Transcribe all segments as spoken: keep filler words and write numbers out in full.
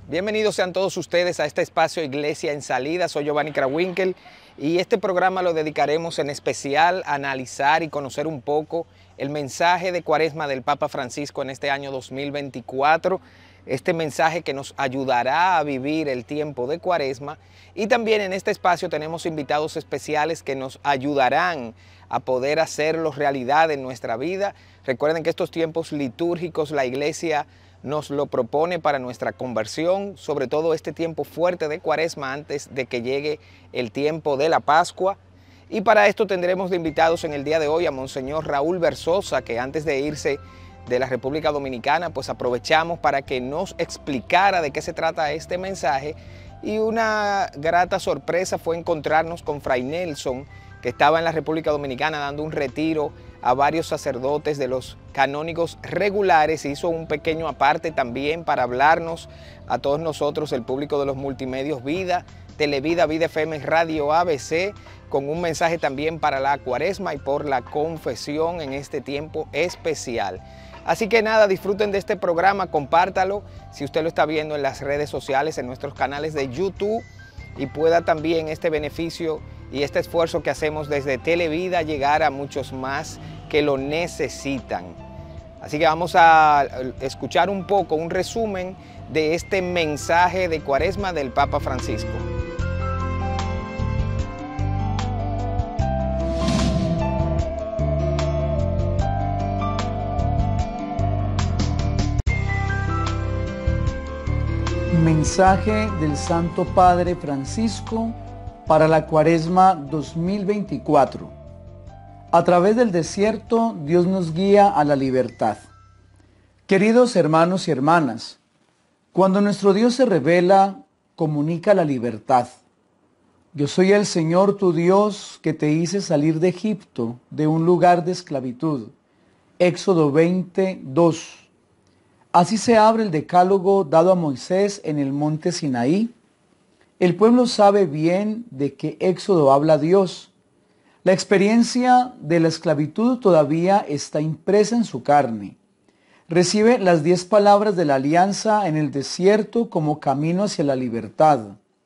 Bienvenidos sean todos ustedes a este espacio Iglesia en Salida. Soy Giovanni Krawinkel y este programa lo dedicaremos en especial a analizar y conocer un poco el mensaje de Cuaresma del Papa Francisco en este año dos mil veinticuatro. Este mensaje que nos ayudará a vivir el tiempo de Cuaresma, y también en este espacio tenemos invitados especiales que nos ayudarán a poder hacerlo realidad en nuestra vida. Recuerden que estos tiempos litúrgicos la Iglesia nos lo propone para nuestra conversión, sobre todo este tiempo fuerte de Cuaresma antes de que llegue el tiempo de la Pascua. Y para esto tendremos de invitados en el día de hoy a Monseñor Raúl Versosa, que antes de irse de la República Dominicana, pues aprovechamos para que nos explicara de qué se trata este mensaje. Y una grata sorpresa fue encontrarnos con Fray Nelson, que estaba en la República Dominicana dando un retiro a varios sacerdotes de los canónigos regulares. Hizo un pequeño aparte también para hablarnos a todos nosotros, el público de los multimedios Vida, Televida, Vida F M, Radio A B C, con un mensaje también para la Cuaresma y por la confesión en este tiempo especial. Así que nada, disfruten de este programa, compártalo si usted lo está viendo en las redes sociales, en nuestros canales de YouTube, y pueda también este beneficio y este esfuerzo que hacemos desde Televida llegar a muchos más que lo necesitan. Así que vamos a escuchar un poco, un resumen de este mensaje de Cuaresma del Papa Francisco. Mensaje del Santo Padre Francisco para la Cuaresma dos mil veinticuatro. A través del desierto, Dios nos guía a la libertad. Queridos hermanos y hermanas, cuando nuestro Dios se revela, comunica la libertad. Yo soy el Señor tu Dios que te hice salir de Egipto, de un lugar de esclavitud. Éxodo veinte, dos. Así se abre el decálogo dado a Moisés en el monte Sinaí. El pueblo sabe bien de qué Éxodo habla Dios. La experiencia de la esclavitud todavía está impresa en su carne. Recibe las diez palabras de la alianza en el desierto como camino hacia la libertad.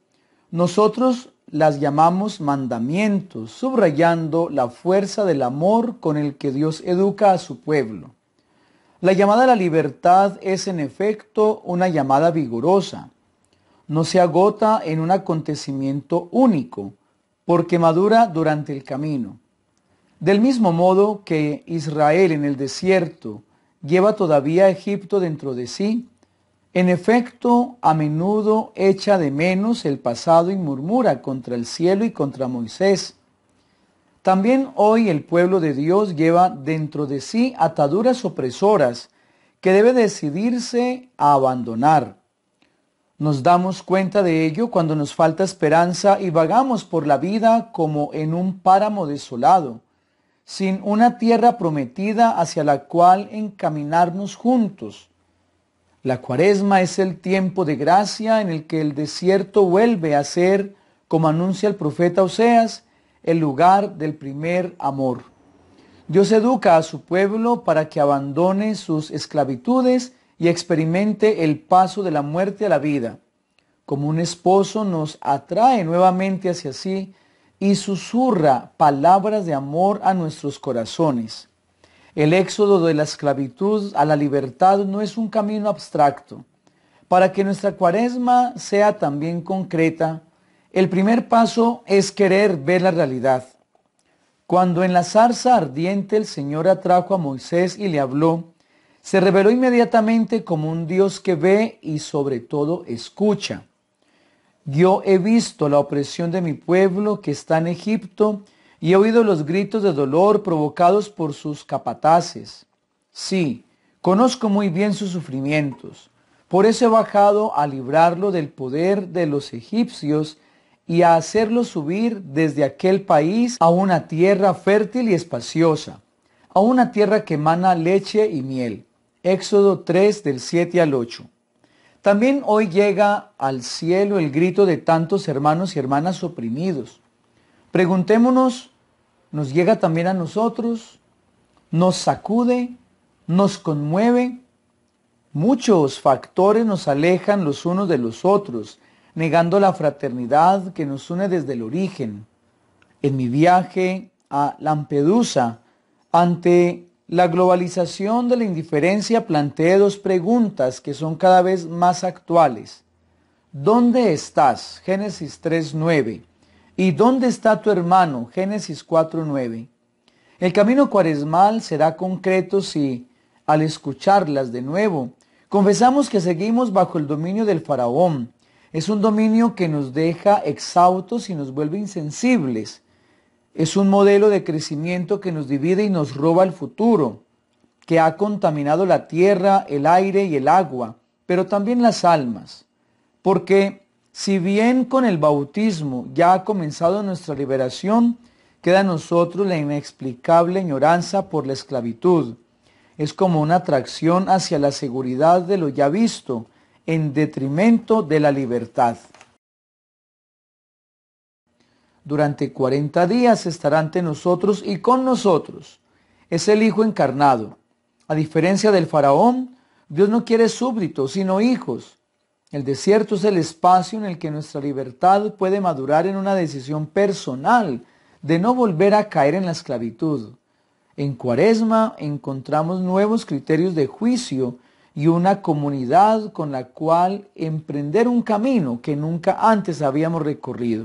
Nosotros las llamamos mandamientos, subrayando la fuerza del amor con el que Dios educa a su pueblo. La llamada a la libertad es en efecto una llamada vigorosa. No se agota en un acontecimiento único, porque madura durante el camino. Del mismo modo que Israel en el desierto lleva todavía a Egipto dentro de sí, en efecto a menudo echa de menos el pasado y murmura contra el cielo y contra Moisés. También hoy el pueblo de Dios lleva dentro de sí ataduras opresoras que debe decidirse a abandonar. Nos damos cuenta de ello cuando nos falta esperanza y vagamos por la vida como en un páramo desolado, sin una tierra prometida hacia la cual encaminarnos juntos. La Cuaresma es el tiempo de gracia en el que el desierto vuelve a ser, como anuncia el profeta Oseas, el lugar del primer amor. Dios educa a su pueblo para que abandone sus esclavitudes y experimente el paso de la muerte a la vida. Como un esposo nos atrae nuevamente hacia sí y susurra palabras de amor a nuestros corazones. El éxodo de la esclavitud a la libertad no es un camino abstracto. Para que nuestra Cuaresma sea también concreta, el primer paso es querer ver la realidad. Cuando en la zarza ardiente el Señor atrajo a Moisés y le habló, se reveló inmediatamente como un Dios que ve y sobre todo escucha. Yo he visto la opresión de mi pueblo que está en Egipto y he oído los gritos de dolor provocados por sus capataces. Sí, conozco muy bien sus sufrimientos. Por eso he bajado a librarlo del poder de los egipcios y a hacerlo subir desde aquel país a una tierra fértil y espaciosa, a una tierra que emana leche y miel. Éxodo tres, del siete al ocho. También hoy llega al cielo el grito de tantos hermanos y hermanas oprimidos. Preguntémonos, ¿nos llega también a nosotros? ¿Nos sacude? ¿Nos conmueve? Muchos factores nos alejan los unos de los otros, negando la fraternidad que nos une desde el origen. En mi viaje a Lampedusa, ante la globalización de la indiferencia, planteé dos preguntas que son cada vez más actuales. ¿Dónde estás? Génesis tres nueve. ¿Y dónde está tu hermano? Génesis cuatro nueve. El camino cuaresmal será concreto si, al escucharlas de nuevo, confesamos que seguimos bajo el dominio del faraón. Es un dominio que nos deja exhaustos y nos vuelve insensibles. Es un modelo de crecimiento que nos divide y nos roba el futuro, que ha contaminado la tierra, el aire y el agua, pero también las almas. Porque si bien con el bautismo ya ha comenzado nuestra liberación, queda a nosotros la inexplicable añoranza por la esclavitud. Es como una atracción hacia la seguridad de lo ya visto, en detrimento de la libertad. Durante cuarenta días estará ante nosotros y con nosotros. Es el Hijo encarnado. A diferencia del faraón, Dios no quiere súbditos, sino hijos. El desierto es el espacio en el que nuestra libertad puede madurar en una decisión personal de no volver a caer en la esclavitud. En Cuaresma encontramos nuevos criterios de juicio y una comunidad con la cual emprender un camino que nunca antes habíamos recorrido.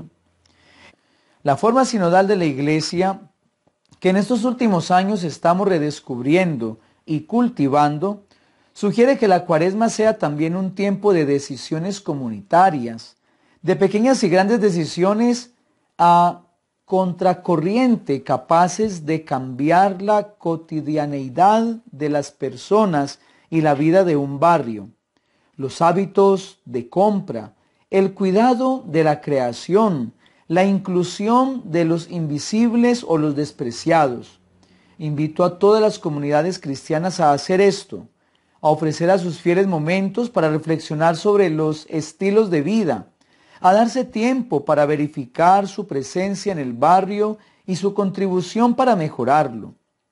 La forma sinodal de la Iglesia, que en estos últimos años estamos redescubriendo y cultivando, sugiere que la Cuaresma sea también un tiempo de decisiones comunitarias, de pequeñas y grandes decisiones a contracorriente, capaces de cambiar la cotidianeidad de las personas y la vida de un barrio, los hábitos de compra, el cuidado de la creación, la inclusión de los invisibles o los despreciados. Invito a todas las comunidades cristianas a hacer esto, a ofrecer a sus fieles momentos para reflexionar sobre los estilos de vida, a darse tiempo para verificar su presencia en el barrio y su contribución para mejorarlo.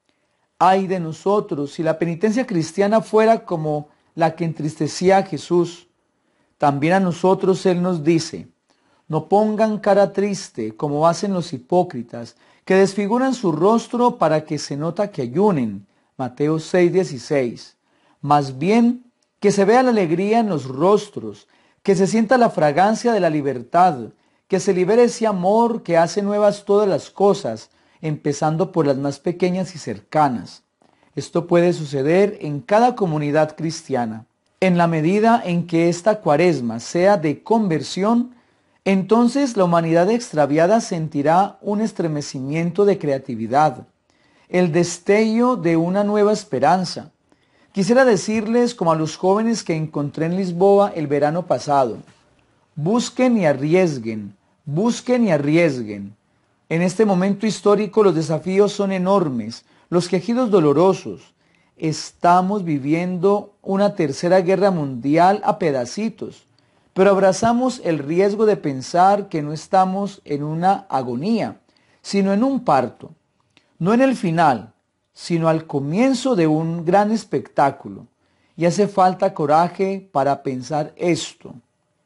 Ay de nosotros si la penitencia cristiana fuera como la que entristecía a Jesús. También a nosotros Él nos dice: no pongan cara triste como hacen los hipócritas, que desfiguran su rostro para que se nota que ayunen. Mateo seis dieciséis. Más bien, que se vea la alegría en los rostros, que se sienta la fragancia de la libertad, que se libere ese amor que hace nuevas todas las cosas, empezando por las más pequeñas y cercanas. Esto puede suceder en cada comunidad cristiana. En la medida en que esta Cuaresma sea de conversión, entonces la humanidad extraviada sentirá un estremecimiento de creatividad, el destello de una nueva esperanza. Quisiera decirles, como a los jóvenes que encontré en Lisboa el verano pasado: busquen y arriesguen, busquen y arriesguen. En este momento histórico los desafíos son enormes, los quejidos dolorosos. Estamos viviendo una tercera guerra mundial a pedacitos, pero abrazamos el riesgo de pensar que no estamos en una agonía, sino en un parto, no en el final, sino al comienzo de un gran espectáculo. Y hace falta coraje para pensar esto.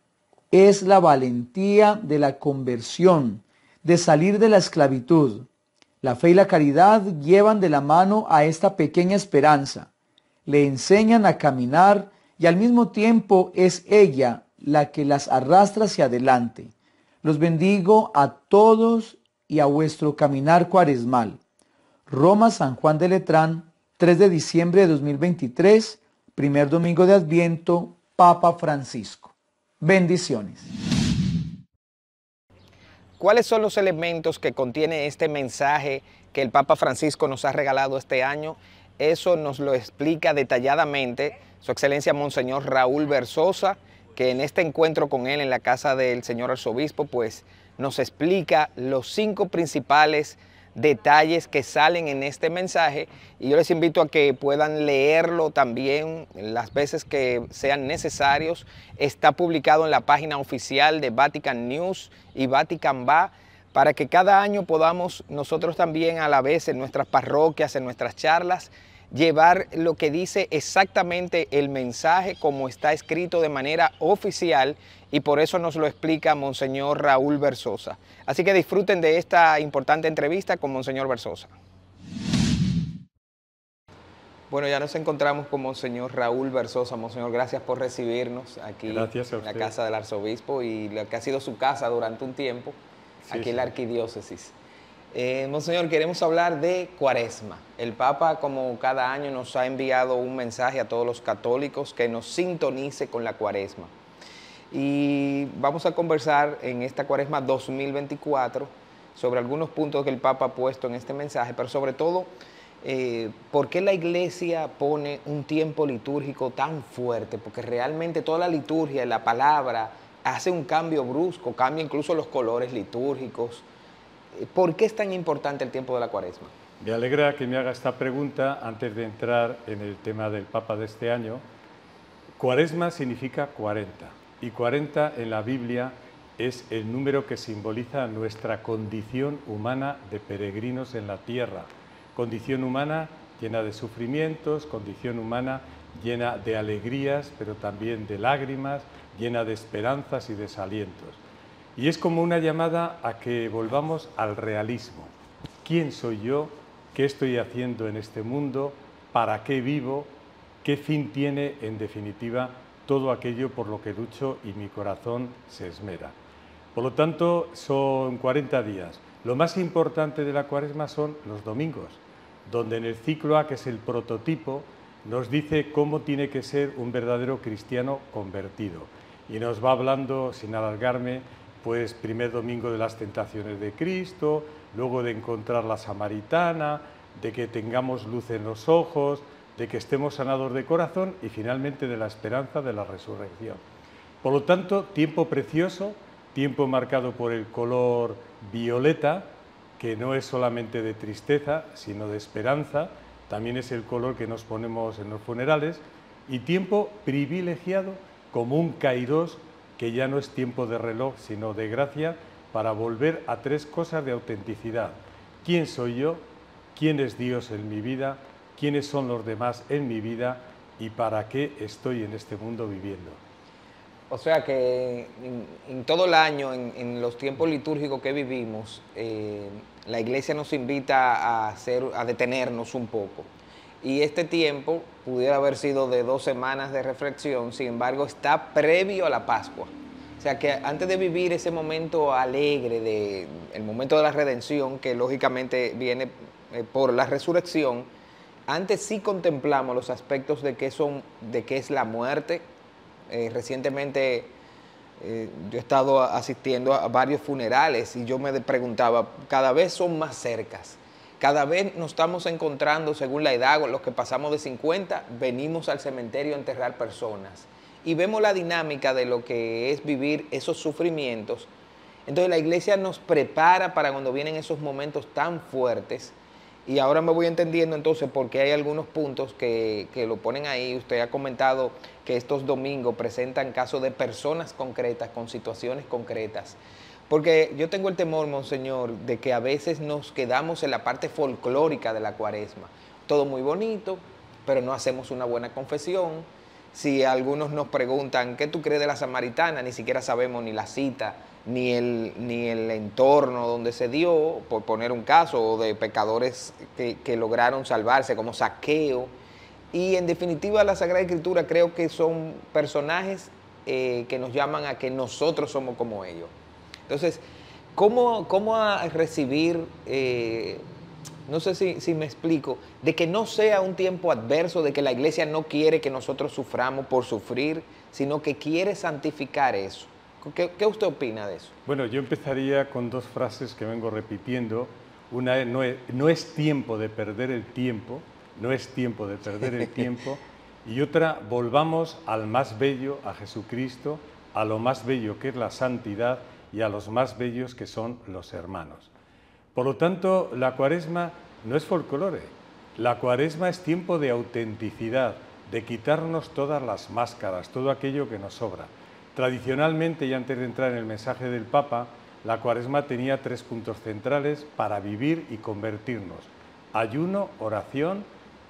Es la valentía de la conversión, de salir de la esclavitud. La fe y la caridad llevan de la mano a esta pequeña esperanza, le enseñan a caminar y al mismo tiempo es ella la que las arrastra hacia adelante. Los bendigo a todos y a vuestro caminar cuaresmal. Roma, San Juan de Letrán, tres de diciembre de dos mil veintitrés, primer domingo de Adviento, Papa Francisco. Bendiciones. ¿Cuáles son los elementos que contiene este mensaje que el Papa Francisco nos ha regalado este año? Eso nos lo explica detalladamente Su Excelencia Monseñor Raúl Versosa, que en este encuentro con él en la casa del señor arzobispo, pues nos explica los cinco principales detalles que salen en este mensaje, y yo les invito a que puedan leerlo también las veces que sean necesarios. Está publicado en la página oficial de Vatican News y Vatican Va, para que cada año podamos nosotros también a la vez en nuestras parroquias, en nuestras charlas, llevar lo que dice exactamente el mensaje como está escrito de manera oficial, y por eso nos lo explica Monseñor Raúl Versosa. Así que disfruten de esta importante entrevista con Monseñor Versosa. Bueno, ya nos encontramos con Monseñor Raúl Versosa. Monseñor, gracias por recibirnos aquí en la casa del arzobispo y la que ha sido su casa durante un tiempo, sí, aquí sí. en la arquidiócesis. Eh, Monseñor, queremos hablar de Cuaresma. El Papa, como cada año, nos ha enviado un mensaje a todos los católicos que nos sintonice con la Cuaresma. Y vamos a conversar en esta Cuaresma dos mil veinticuatro sobre algunos puntos que el Papa ha puesto en este mensaje, pero sobre todo, Eh, ¿por qué la Iglesia pone un tiempo litúrgico tan fuerte? Porque realmente toda la liturgia, la palabra, hace un cambio brusco, cambia incluso los colores litúrgicos. ¿Por qué es tan importante el tiempo de la Cuaresma? Me alegra que me haga esta pregunta antes de entrar en el tema del Papa de este año. Cuaresma significa cuarenta, y cuarenta en la Biblia es el número que simboliza nuestra condición humana de peregrinos en la tierra. Condición humana llena de sufrimientos, condición humana llena de alegrías, pero también de lágrimas, llena de esperanzas y desalientos. Y es como una llamada a que volvamos al realismo. ¿Quién soy yo? ¿Qué estoy haciendo en este mundo? ¿Para qué vivo? ¿Qué fin tiene, en definitiva, todo aquello por lo que lucho y mi corazón se esmera? Por lo tanto, son cuarenta días. Lo más importante de la Cuaresma son los domingos, donde en el ciclo A, que es el prototipo, nos dice cómo tiene que ser un verdadero cristiano convertido. Y nos va hablando, sin alargarme, pues primer domingo de las tentaciones de Cristo, luego de encontrar la samaritana, de que tengamos luz en los ojos, de que estemos sanados de corazón y finalmente de la esperanza de la resurrección. Por lo tanto, tiempo precioso, tiempo marcado por el color violeta, que no es solamente de tristeza, sino de esperanza, también es el color que nos ponemos en los funerales, y tiempo privilegiado como un kairos, que ya no es tiempo de reloj, sino de gracia, para volver a tres cosas de autenticidad. ¿Quién soy yo? ¿Quién es Dios en mi vida? ¿Quiénes son los demás en mi vida? ¿Y para qué estoy en este mundo viviendo? O sea que en, en todo el año, en, en los tiempos litúrgicos que vivimos, eh, la Iglesia nos invita a, hacer, a detenernos un poco. Y este tiempo pudiera haber sido de dos semanas de reflexión, sin embargo está previo a la Pascua. O sea que antes de vivir ese momento alegre, de, el momento de la redención, que lógicamente viene eh, por la resurrección, antes sí contemplamos los aspectos de qué, son, de qué es la muerte. Eh, recientemente eh, yo he estado asistiendo a varios funerales y yo me preguntaba, cada vez son más cercas, cada vez nos estamos encontrando según la edad, los que pasamos de cincuenta, venimos al cementerio a enterrar personas y vemos la dinámica de lo que es vivir esos sufrimientos. Entonces la Iglesia nos prepara para cuando vienen esos momentos tan fuertes. Y ahora me voy entendiendo entonces por qué hay algunos puntos que, que lo ponen ahí. Usted ha comentado que estos domingos presentan casos de personas concretas, con situaciones concretas. Porque yo tengo el temor, Monseñor, de que a veces nos quedamos en la parte folclórica de la Cuaresma. Todo muy bonito, pero no hacemos una buena confesión. Si algunos nos preguntan, ¿qué tú crees de la samaritana? Ni siquiera sabemos ni la cita, ni el, ni el entorno donde se dio, por poner un caso, de pecadores que, que lograron salvarse, como Zaqueo. Y en definitiva la Sagrada Escritura creo que son personajes eh, que nos llaman a que nosotros somos como ellos. Entonces, ¿cómo, cómo a recibir, eh, no sé si, si me explico, de que no sea un tiempo adverso, de que la Iglesia no quiere que nosotros suframos por sufrir, sino que quiere santificar eso? ¿Qué, qué usted opina de eso? Bueno, yo empezaría con dos frases que vengo repitiendo. Una es, no es, no es tiempo de perder el tiempo, no es tiempo de perder el tiempo. Y otra, volvamos al más bello, a Jesucristo, a lo más bello que es la santidad y a los más bellos que son los hermanos. Por lo tanto, la Cuaresma no es folclore. La Cuaresma es tiempo de autenticidad, de quitarnos todas las máscaras, todo aquello que nos sobra. Tradicionalmente, y antes de entrar en el mensaje del Papa, la Cuaresma tenía tres puntos centrales para vivir y convertirnos: ayuno, oración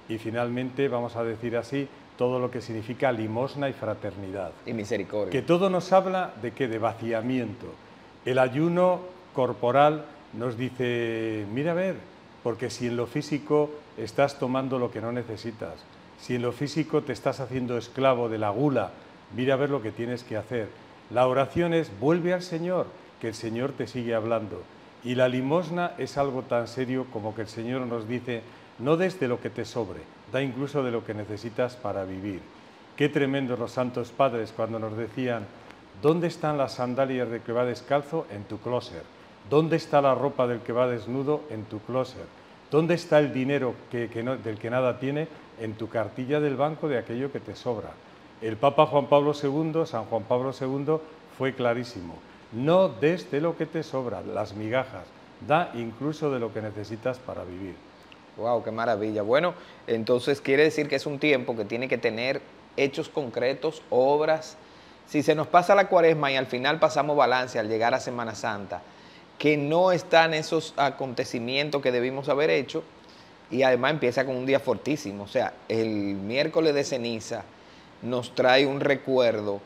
y finalmente, vamos a decir así, todo lo que significa limosna y fraternidad. Y misericordia. Que todo nos habla de qué, de vaciamiento. El ayuno corporal nos dice, mira a ver, porque si en lo físico estás tomando lo que no necesitas, si en lo físico te estás haciendo esclavo de la gula, mira a ver lo que tienes que hacer. La oración es, vuelve al Señor, que el Señor te sigue hablando. Y la limosna es algo tan serio como que el Señor nos dice, no des de lo que te sobre, da incluso de lo que necesitas para vivir. Qué tremendos los santos padres cuando nos decían, ¿dónde están las sandalias del que va descalzo? En tu closet. ¿Dónde está la ropa del que va desnudo? En tu closet. ¿Dónde está el dinero que, que no, del que nada tiene? En tu cartilla del banco de aquello que te sobra. El Papa Juan Pablo segundo, San Juan Pablo segundo, fue clarísimo. No des de lo que te sobra, las migajas, da incluso de lo que necesitas para vivir. Wow, qué maravilla. Bueno, entonces quiere decir que es un tiempo que tiene que tener hechos concretos, obras. Si se nos pasa la cuaresma y al final pasamos balance al llegar a Semana Santa, que no están esos acontecimientos que debimos haber hecho, y además empieza con un día fortísimo. O sea, el miércoles de ceniza nos trae un recuerdo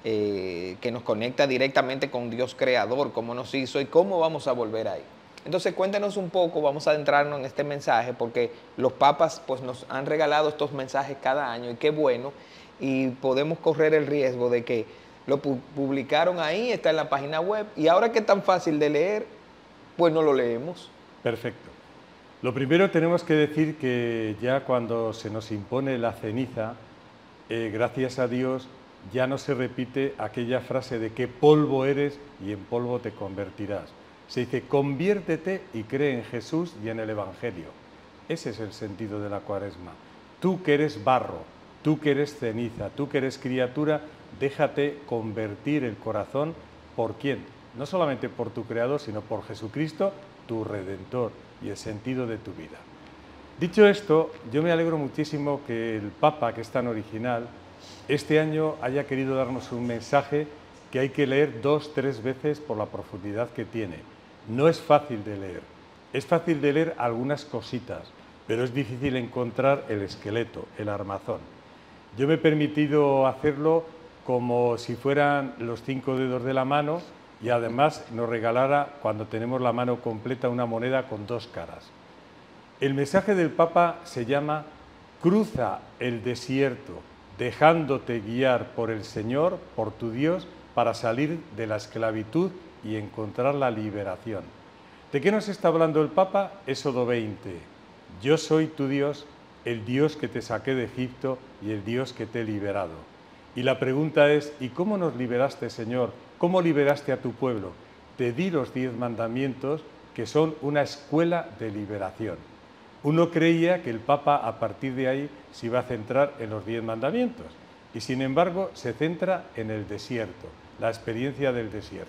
eh, que nos conecta directamente con Dios Creador, cómo nos hizo y cómo vamos a volver ahí. Entonces cuéntenos un poco, vamos a adentrarnos en este mensaje, porque los papas pues, nos han regalado estos mensajes cada año, y qué bueno, y podemos correr el riesgo de que lo pu publicaron ahí, está en la página web, y ahora que es tan fácil de leer, pues no lo leemos. Perfecto. Lo primero tenemos que decir que ya cuando se nos impone la ceniza, eh, gracias a Dios, ya no se repite aquella frase de que polvo eres y en polvo te convertirás. Se dice, conviértete y cree en Jesús y en el Evangelio. Ese es el sentido de la Cuaresma. Tú que eres barro, tú que eres ceniza, tú que eres criatura, déjate convertir el corazón por quién. No solamente por tu Creador, sino por Jesucristo, tu Redentor y el sentido de tu vida. Dicho esto, yo me alegro muchísimo que el Papa, que es tan original, este año haya querido darnos un mensaje que hay que leer dos, tres veces por la profundidad que tiene. No es fácil de leer, es fácil de leer algunas cositas, pero es difícil encontrar el esqueleto, el armazón. Yo me he permitido hacerlo como si fueran los cinco dedos de la mano y además nos regalara, cuando tenemos la mano completa, una moneda con dos caras. El mensaje del Papa se llama Cruza el desierto, dejándote guiar por el Señor, por tu Dios, para salir de la esclavitud y encontrar la liberación. ¿De qué nos está hablando el Papa? Éxodo veinte. Yo soy tu Dios, el Dios que te saqué de Egipto y el Dios que te he liberado. Y la pregunta es, ¿y cómo nos liberaste, Señor? ¿Cómo liberaste a tu pueblo? Te di los diez mandamientos, que son una escuela de liberación. Uno creía que el Papa a partir de ahí se iba a centrar en los diez mandamientos y sin embargo se centra en el desierto, la experiencia del desierto.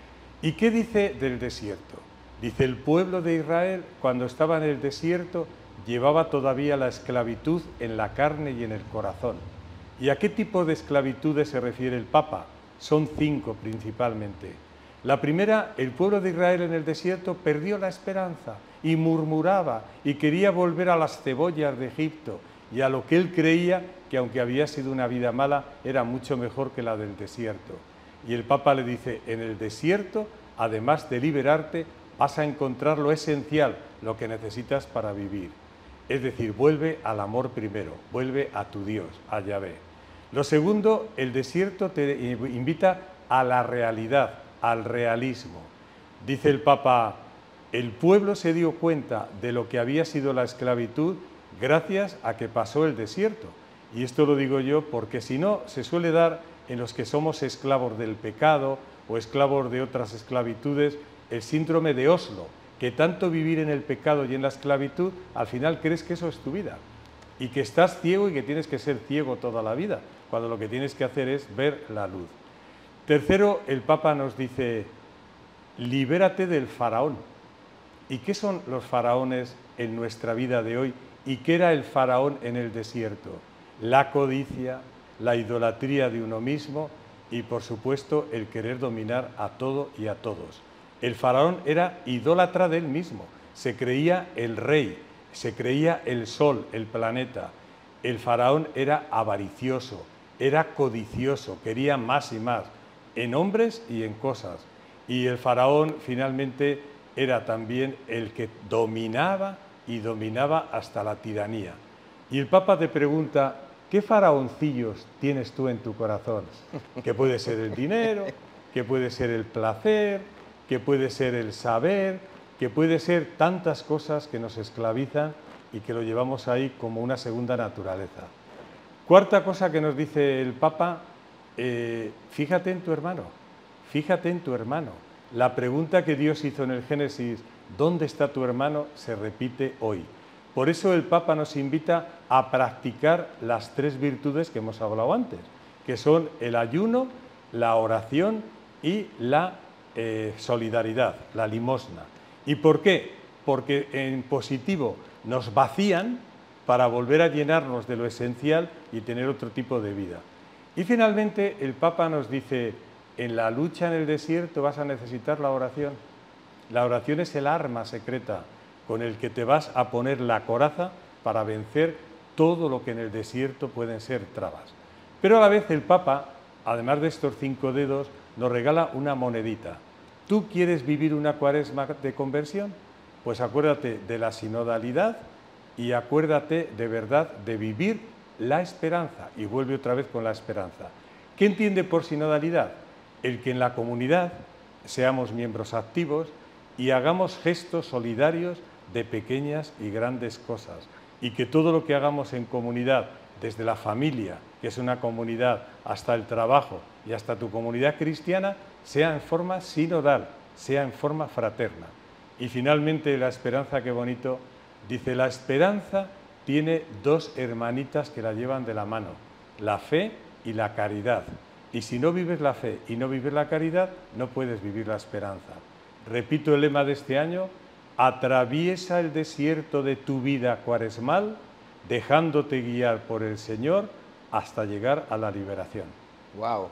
¿Y qué dice del desierto? Dice, el pueblo de Israel cuando estaba en el desierto llevaba todavía la esclavitud en la carne y en el corazón. ¿Y a qué tipo de esclavitudes se refiere el Papa? Son cinco principalmente. La primera, el pueblo de Israel en el desierto perdió la esperanza y murmuraba y quería volver a las cebollas de Egipto y a lo que él creía que aunque había sido una vida mala, era mucho mejor que la del desierto. Y el Papa le dice, en el desierto, además de liberarte, vas a encontrar lo esencial, lo que necesitas para vivir. Es decir, vuelve al amor primero, vuelve a tu Dios, a Yahvé. Lo segundo, el desierto te invita a la realidad, al realismo. Dice el Papa, el pueblo se dio cuenta de lo que había sido la esclavitud gracias a que pasó el desierto. Y esto lo digo yo porque si no, se suele dar en los que somos esclavos del pecado o esclavos de otras esclavitudes, el síndrome de Oslo, que tanto vivir en el pecado y en la esclavitud, al final crees que eso es tu vida y que estás ciego y que tienes que ser ciego toda la vida, cuando lo que tienes que hacer es ver la luz. Tercero, el Papa nos dice, libérate del faraón. ¿Y qué son los faraones en nuestra vida de hoy? ¿Y qué era el faraón en el desierto? La codicia, la idolatría de uno mismo y, por supuesto, el querer dominar a todo y a todos. El faraón era idólatra de él mismo, se creía el rey, se creía el sol, el planeta. El faraón era avaricioso, era codicioso, quería más y más, en hombres y en cosas. Y el faraón finalmente era también el que dominaba y dominaba hasta la tiranía. Y el Papa te pregunta, ¿qué faraoncillos tienes tú en tu corazón? Que puede ser el dinero, que puede ser el placer, que puede ser el saber, que puede ser tantas cosas que nos esclavizan y que lo llevamos ahí como una segunda naturaleza. Cuarta cosa que nos dice el Papa, eh, fíjate en tu hermano, fíjate en tu hermano. La pregunta que Dios hizo en el Génesis, ¿dónde está tu hermano?, se repite hoy. Por eso el Papa nos invita a practicar las tres virtudes que hemos hablado antes, que son el ayuno, la oración y la eh, solidaridad, la limosna. ¿Y por qué? Porque en positivo nos vacían para volver a llenarnos de lo esencial y tener otro tipo de vida. Y finalmente el Papa nos dice, en la lucha en el desierto vas a necesitar la oración. La oración es el arma secreta con el que te vas a poner la coraza para vencer todo lo que en el desierto pueden ser trabas. Pero a la vez el Papa, además de estos cinco dedos, nos regala una monedita. ¿Tú quieres vivir una cuaresma de conversión? Pues acuérdate de la sinodalidad y acuérdate de verdad de vivir la esperanza. Y vuelve otra vez con la esperanza. ¿Qué entiende por sinodalidad? El que en la comunidad seamos miembros activos y hagamos gestos solidarios de pequeñas y grandes cosas. Y que todo lo que hagamos en comunidad, desde la familia, que es una comunidad, hasta el trabajo y hasta tu comunidad cristiana, sea en forma sinodal, sea en forma fraterna. Y finalmente la esperanza, qué bonito, dice, la esperanza tiene dos hermanitas que la llevan de la mano, la fe y la caridad. Y si no vives la fe y no vives la caridad, no puedes vivir la esperanza. Repito el lema de este año, atraviesa el desierto de tu vida cuaresmal, dejándote guiar por el Señor hasta llegar a la liberación. Wow.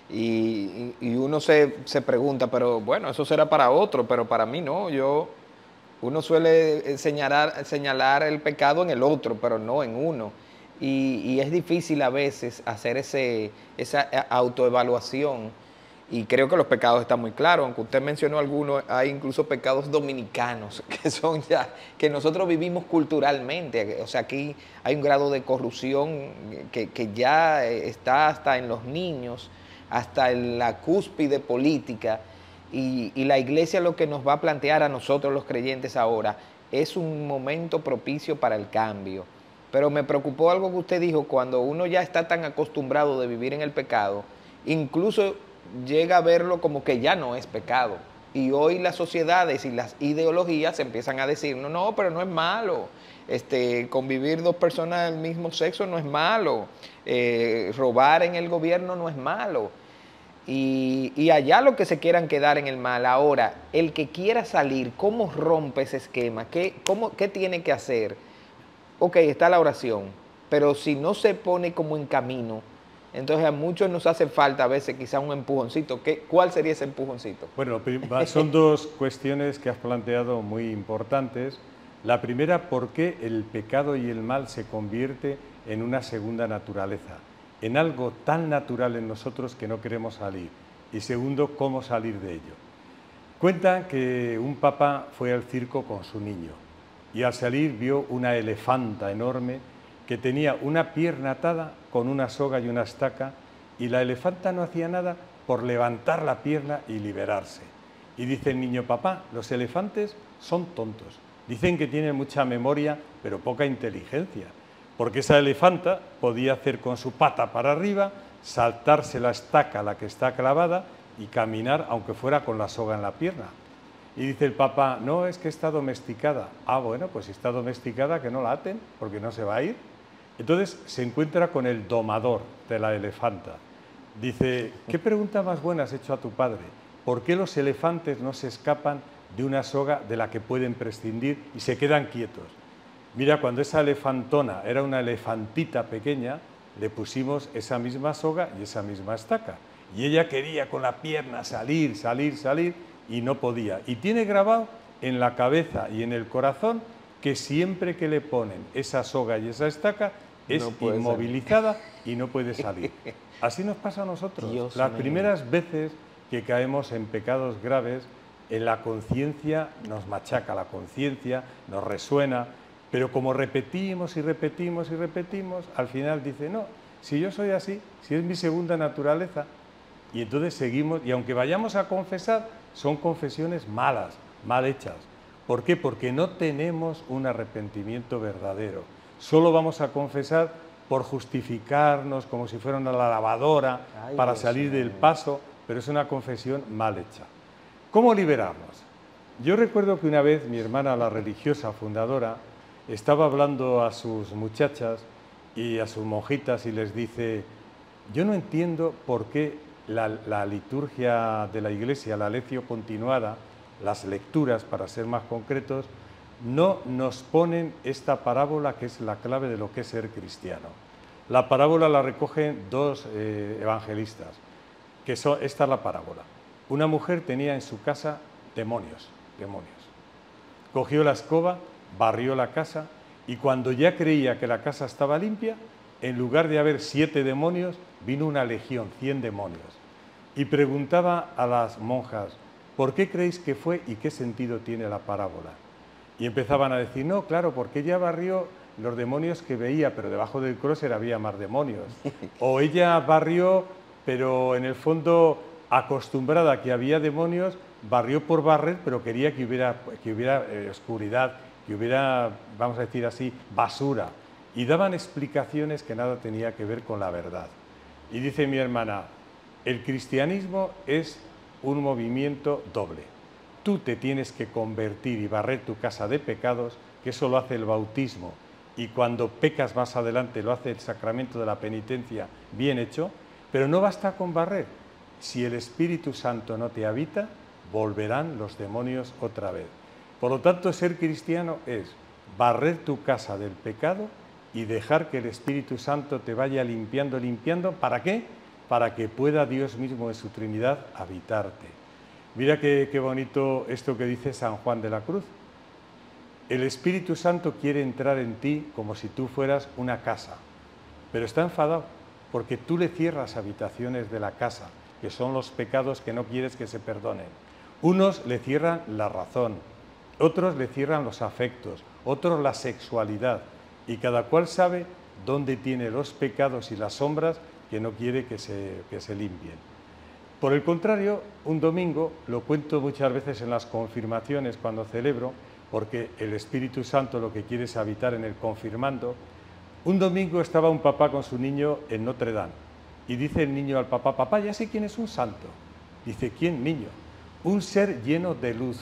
Y, y uno se, se pregunta, pero bueno, eso será para otro, pero para mí no. Yo, uno suele señalar, señalar el pecado en el otro, pero no en uno. Y, y es difícil a veces hacer ese, esa autoevaluación. Y creo que los pecados están muy claros, aunque usted mencionó algunos, hay incluso pecados dominicanos, que son ya, que nosotros vivimos culturalmente. O sea, aquí hay un grado de corrupción que, que ya está hasta en los niños, hasta en la cúspide política, y, y la Iglesia lo que nos va a plantear a nosotros los creyentes ahora es un momento propicio para el cambio. Pero me preocupó algo que usted dijo, cuando uno ya está tan acostumbrado de vivir en el pecado, incluso llega a verlo como que ya no es pecado. Y hoy las sociedades y las ideologías empiezan a decir, no, no, pero no es malo. Este, convivir dos personas del mismo sexo no es malo. Eh, robar en el gobierno no es malo. Y, y allá lo que se quieran quedar en el mal. Ahora, el que quiera salir, ¿cómo rompe ese esquema? ¿Qué, cómo, qué tiene que hacer? Ok, está la oración, pero si no se pone como en camino, entonces a muchos nos hace falta a veces quizá un empujoncito. ¿Qué, ¿Cuál sería ese empujoncito? Bueno, son dos cuestiones que has planteado muy importantes. La primera, ¿por qué el pecado y el mal se convierte en una segunda naturaleza? En algo tan natural en nosotros que no queremos salir. Y segundo, ¿cómo salir de ello? Cuentan que un papa fue al circo con su niño y al salir vio una elefanta enorme que tenía una pierna atada con una soga y una estaca, y la elefanta no hacía nada por levantar la pierna y liberarse. Y dice el niño, papá, los elefantes son tontos. Dicen que tienen mucha memoria, pero poca inteligencia, porque esa elefanta podía hacer con su pata para arriba, saltarse la estaca a la que está clavada y caminar aunque fuera con la soga en la pierna. Y dice el papá, no, es que está domesticada. Ah, bueno, pues si está domesticada, que no la aten, porque no se va a ir. Entonces se encuentra con el domador de la elefanta. Dice, ¿qué pregunta más buena has hecho a tu padre? ¿Por qué los elefantes no se escapan de una soga de la que pueden prescindir y se quedan quietos? Mira, cuando esa elefantona era una elefantita pequeña, le pusimos esa misma soga y esa misma estaca. Y ella quería con la pierna salir, salir, salir, y no podía. Y tiene grabado en la cabeza y en el corazón que siempre que le ponen esa soga y esa estaca es No inmovilizada y no puede salir. Así nos pasa a nosotros. Dios Las mío. primeras veces que caemos en pecados graves, en la conciencia nos machaca, la conciencia nos resuena, pero como repetimos y repetimos y repetimos, al final dice, no, si yo soy así, si es mi segunda naturaleza, y entonces seguimos, y aunque vayamos a confesar, son confesiones malas, mal hechas. ¿Por qué? Porque no tenemos un arrepentimiento verdadero. Solo vamos a confesar por justificarnos, como si fuera una lavadora, Ay, para Dios salir mío. del paso, pero es una confesión mal hecha. ¿Cómo liberarnos? Yo recuerdo que una vez mi hermana, la religiosa fundadora, estaba hablando a sus muchachas y a sus monjitas y les dice, yo no entiendo por qué la, la liturgia de la Iglesia, la lección continuada, las lecturas, para ser más concretos, no nos ponen esta parábola que es la clave de lo que es ser cristiano. La parábola la recogen dos eh, evangelistas, que son, esta es la parábola. Una mujer tenía en su casa demonios, demonios. Cogió la escoba, barrió la casa y cuando ya creía que la casa estaba limpia, en lugar de haber siete demonios, vino una legión, cien demonios. Y preguntaba a las monjas, ¿por qué creéis que fue y qué sentido tiene la parábola? Y empezaban a decir, no, claro, porque ella barrió los demonios que veía, pero debajo del closet había más demonios. O ella barrió, pero en el fondo, acostumbrada a que había demonios, barrió por barrer, pero quería que hubiera, que hubiera eh, oscuridad, que hubiera, vamos a decir así, basura. Y daban explicaciones que nada tenía que ver con la verdad. Y dice mi hermana, el cristianismo es un movimiento doble. Tú te tienes que convertir y barrer tu casa de pecados, que eso lo hace el bautismo, y cuando pecas más adelante lo hace el sacramento de la penitencia bien hecho, pero no basta con barrer. Si el Espíritu Santo no te habita, volverán los demonios otra vez. Por lo tanto, ser cristiano es barrer tu casa del pecado y dejar que el Espíritu Santo te vaya limpiando, limpiando. ¿Para qué? Para que pueda Dios mismo en su Trinidad habitarte. Mira qué, qué bonito esto que dice San Juan de la Cruz. El Espíritu Santo quiere entrar en ti como si tú fueras una casa, pero está enfadado porque tú le cierras habitaciones de la casa, que son los pecados que no quieres que se perdonen. Unos le cierran la razón, otros le cierran los afectos, otros la sexualidad, y cada cual sabe dónde tiene los pecados y las sombras que no quiere que se, que se limpien. Por el contrario, un domingo, lo cuento muchas veces en las confirmaciones cuando celebro, porque el Espíritu Santo lo que quiere es habitar en el confirmando. Un domingo estaba un papá con su niño en Notre Dame y dice el niño al papá, papá, ya sé quién es un santo. Dice, ¿quién, niño? Un ser lleno de luz.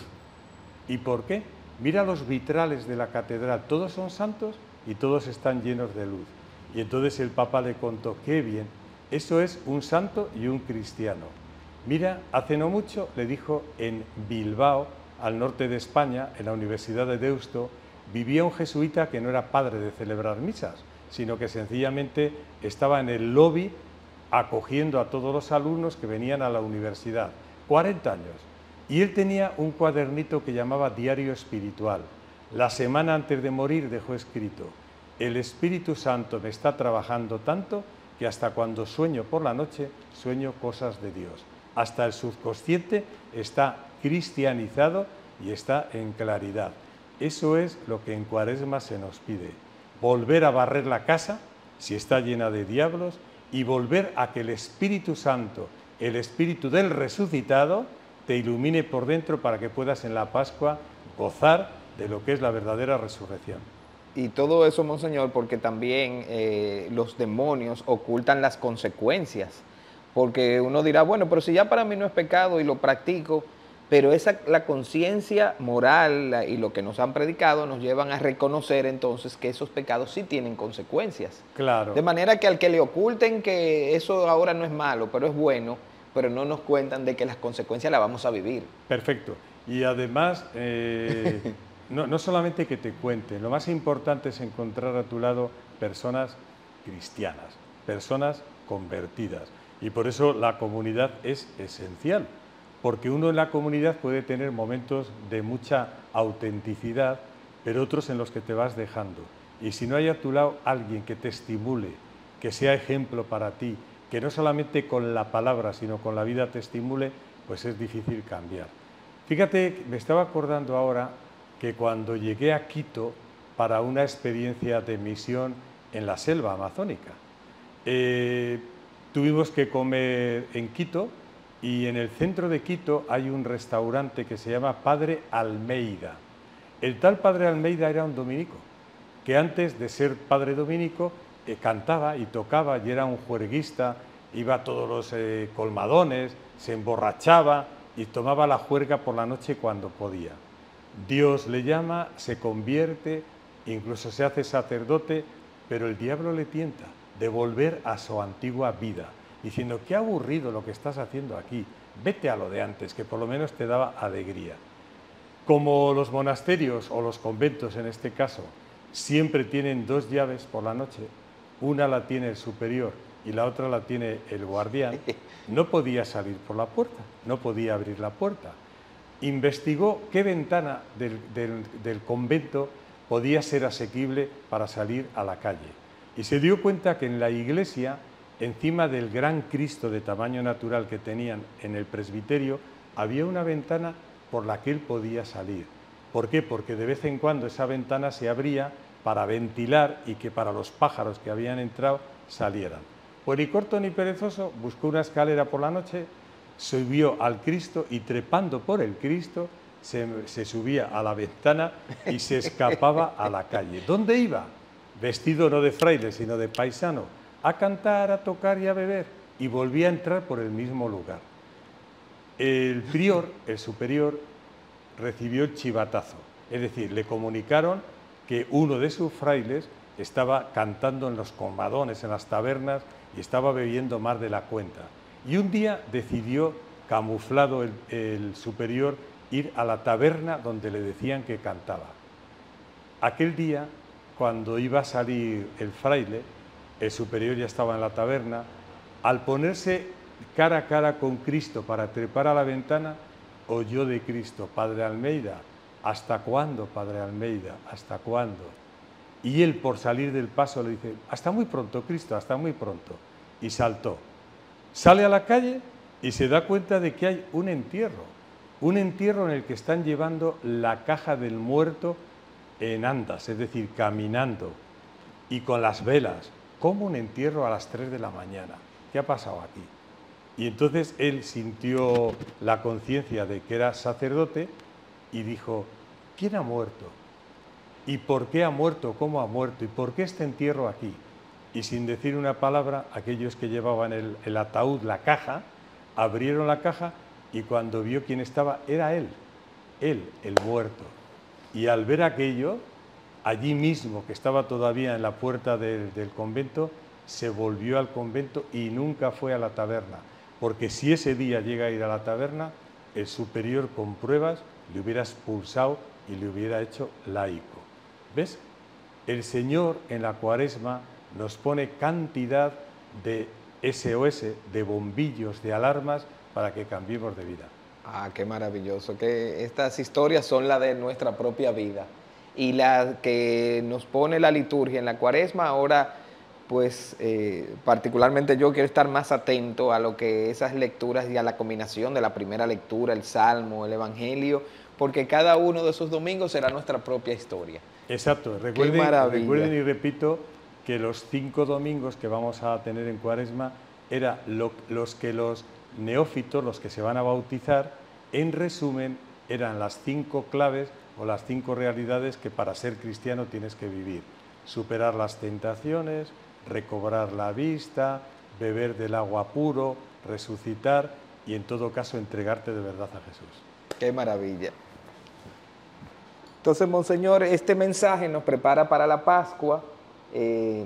¿Y por qué? Mira los vitrales de la catedral, todos son santos y todos están llenos de luz. Y entonces el papá le contó, qué bien, eso es un santo y un cristiano. Mira, hace no mucho le dijo en Bilbao, al norte de España, en la Universidad de Deusto, vivía un jesuita que no era padre de celebrar misas, sino que sencillamente estaba en el lobby acogiendo a todos los alumnos que venían a la universidad, cuarenta años. Y él tenía un cuadernito que llamaba Diario Espiritual. La semana antes de morir dejó escrito, el Espíritu Santo me está trabajando tanto que hasta cuando sueño por la noche, sueño cosas de Dios. Hasta el subconsciente está cristianizado y está en claridad. Eso es lo que en Cuaresma se nos pide. Volver a barrer la casa, si está llena de diablos, y volver a que el Espíritu Santo, el Espíritu del resucitado, te ilumine por dentro para que puedas en la Pascua gozar de lo que es la verdadera resurrección. Y todo eso, monseñor, porque también eh, los demonios ocultan las consecuencias. Porque uno dirá, bueno, pero si ya para mí no es pecado y lo practico, pero esa, la conciencia moral la, y lo que nos han predicado nos llevan a reconocer entonces que esos pecados sí tienen consecuencias. Claro. De manera que al que le oculten que eso ahora no es malo, pero es bueno, pero no nos cuentan de que las consecuencias las vamos a vivir. Perfecto. Y además, eh, no, no solamente que te cuenten, lo más importante es encontrar a tu lado personas cristianas, personas convertidas. Y por eso la comunidad es esencial, porque uno en la comunidad puede tener momentos de mucha autenticidad, pero otros en los que te vas dejando. Y si no hay a tu lado alguien que te estimule, que sea ejemplo para ti, que no solamente con la palabra, sino con la vida te estimule, pues es difícil cambiar. Fíjate, me estaba acordando ahora que cuando llegué a Quito para una experiencia de misión en la selva amazónica, eh, tuvimos que comer en Quito, y en el centro de Quito hay un restaurante que se llama Padre Almeida. El tal Padre Almeida era un dominico, que antes de ser padre dominico eh, cantaba y tocaba y era un juerguista, iba a todos los eh, colmadones, se emborrachaba y tomaba la juerga por la noche cuando podía. Dios le llama, se convierte, incluso se hace sacerdote, pero el diablo le tienta de volver a su antigua vida, diciendo, qué aburrido lo que estás haciendo aquí, vete a lo de antes, que por lo menos te daba alegría. Como los monasterios o los conventos en este caso siempre tienen dos llaves por la noche, una la tiene el superior y la otra la tiene el guardián, no podía salir por la puerta, no podía abrir la puerta. Investigó qué ventana del, del, del convento podía ser asequible para salir a la calle y se dio cuenta que en la iglesia, encima del gran Cristo de tamaño natural que tenían en el presbiterio, había una ventana por la que él podía salir. ¿Por qué? Porque de vez en cuando esa ventana se abría para ventilar y que para los pájaros que habían entrado salieran. Pues ni corto ni perezoso, buscó una escalera por la noche, subió al Cristo y trepando por el Cristo se, se subía a la ventana y se escapaba a la calle. ¿Dónde iba? Vestido no de fraile, sino de paisano, a cantar, a tocar y a beber, y volvía a entrar por el mismo lugar. El prior, el superior, recibió el chivatazo, es decir, le comunicaron que uno de sus frailes estaba cantando en los colmadones, en las tabernas, y estaba bebiendo más de la cuenta. Y un día decidió, camuflado el, el superior, ir a la taberna donde le decían que cantaba. Aquel día, cuando iba a salir el fraile, el superior ya estaba en la taberna, al ponerse cara a cara con Cristo para trepar a la ventana, oyó de Cristo, Padre Almeida, ¿hasta cuándo, Padre Almeida? ¿Hasta cuándo? Y él, por salir del paso, le dice, hasta muy pronto, Cristo, hasta muy pronto. Y saltó. Sale a la calle y se da cuenta de que hay un entierro, un entierro en el que están llevando la caja del muerto en andas, es decir, caminando, y con las velas. ¿Cómo un entierro a las tres de la mañana? ¿Qué ha pasado aquí? Y entonces él sintió la conciencia de que era sacerdote y dijo, ¿quién ha muerto? ¿Y por qué ha muerto? ¿Cómo ha muerto? ¿Y por qué este entierro aquí? Y sin decir una palabra, aquellos que llevaban el, el ataúd, la caja, abrieron la caja y cuando vio quién estaba, era él, él, el muerto. Y al ver aquello, allí mismo, que estaba todavía en la puerta del, del convento, se volvió al convento y nunca fue a la taberna, porque si ese día llega a ir a la taberna, el superior con pruebas le hubiera expulsado y le hubiera hecho laico. ¿Ves? El Señor en la Cuaresma nos pone cantidad de S O S, de bombillos, de alarmas, para que cambiemos de vida. Ah, qué maravilloso, que estas historias son las de nuestra propia vida. Y la que nos pone la liturgia en la Cuaresma, ahora, pues, eh, particularmente yo quiero estar más atento a lo que esas lecturas y a la combinación de la primera lectura, el Salmo, el Evangelio, porque cada uno de esos domingos será nuestra propia historia. Exacto, recuerden, recuerden y repito que los cinco domingos que vamos a tener en Cuaresma eran lo, los que los neófitos, los que se van a bautizar, en resumen, eran las cinco claves o las cinco realidades que para ser cristiano tienes que vivir. Superar las tentaciones, recobrar la vista, beber del agua puro, resucitar y en todo caso entregarte de verdad a Jesús. ¡Qué maravilla! Entonces, Monseñor, este mensaje nos prepara para la Pascua. Eh,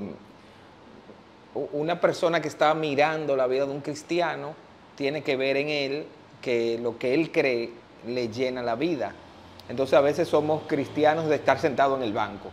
una persona que está mirando la vida de un cristiano tiene que ver en él que lo que él cree le llena la vida. Entonces a veces somos cristianos de estar sentados en el banco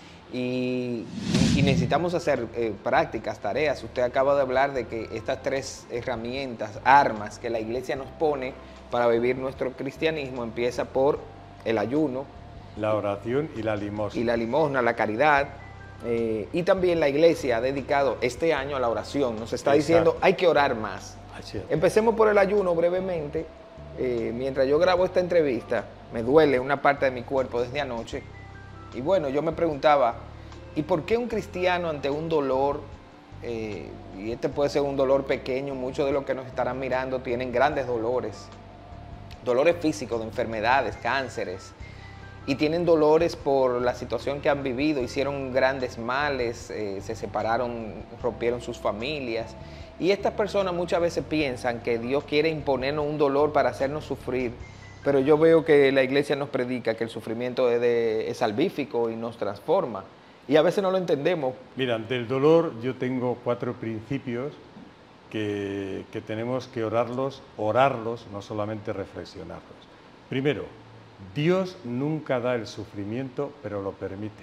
y, y necesitamos hacer eh, prácticas, tareas. Usted acaba de hablar de que estas tres herramientas, armas que la iglesia nos pone para vivir nuestro cristianismo, empieza por el ayuno, La oración y la limosna. Y la limosna, la caridad. Eh, y también la iglesia ha dedicado este año a la oración. Nos está Exacto. diciendo, hay que orar más. Así es. Empecemos por el ayuno brevemente. Eh, mientras yo grabo esta entrevista, me duele una parte de mi cuerpo desde anoche. Y bueno, yo me preguntaba, ¿y por qué un cristiano ante un dolor, eh, y este puede ser un dolor pequeño, muchos de los que nos estarán mirando tienen grandes dolores, dolores físicos, de enfermedades, cánceres, y tienen dolores por la situación que han vivido, hicieron grandes males, eh, se separaron, rompieron sus familias, y estas personas muchas veces piensan que Dios quiere imponernos un dolor para hacernos sufrir, pero yo veo que la iglesia nos predica que el sufrimiento es, de, es salvífico y nos transforma, y a veces no lo entendemos. Mira, ante el dolor yo tengo cuatro principios que, que tenemos que orarlos, orarlos, no solamente reflexionarlos. Primero, Dios nunca da el sufrimiento, pero lo permite.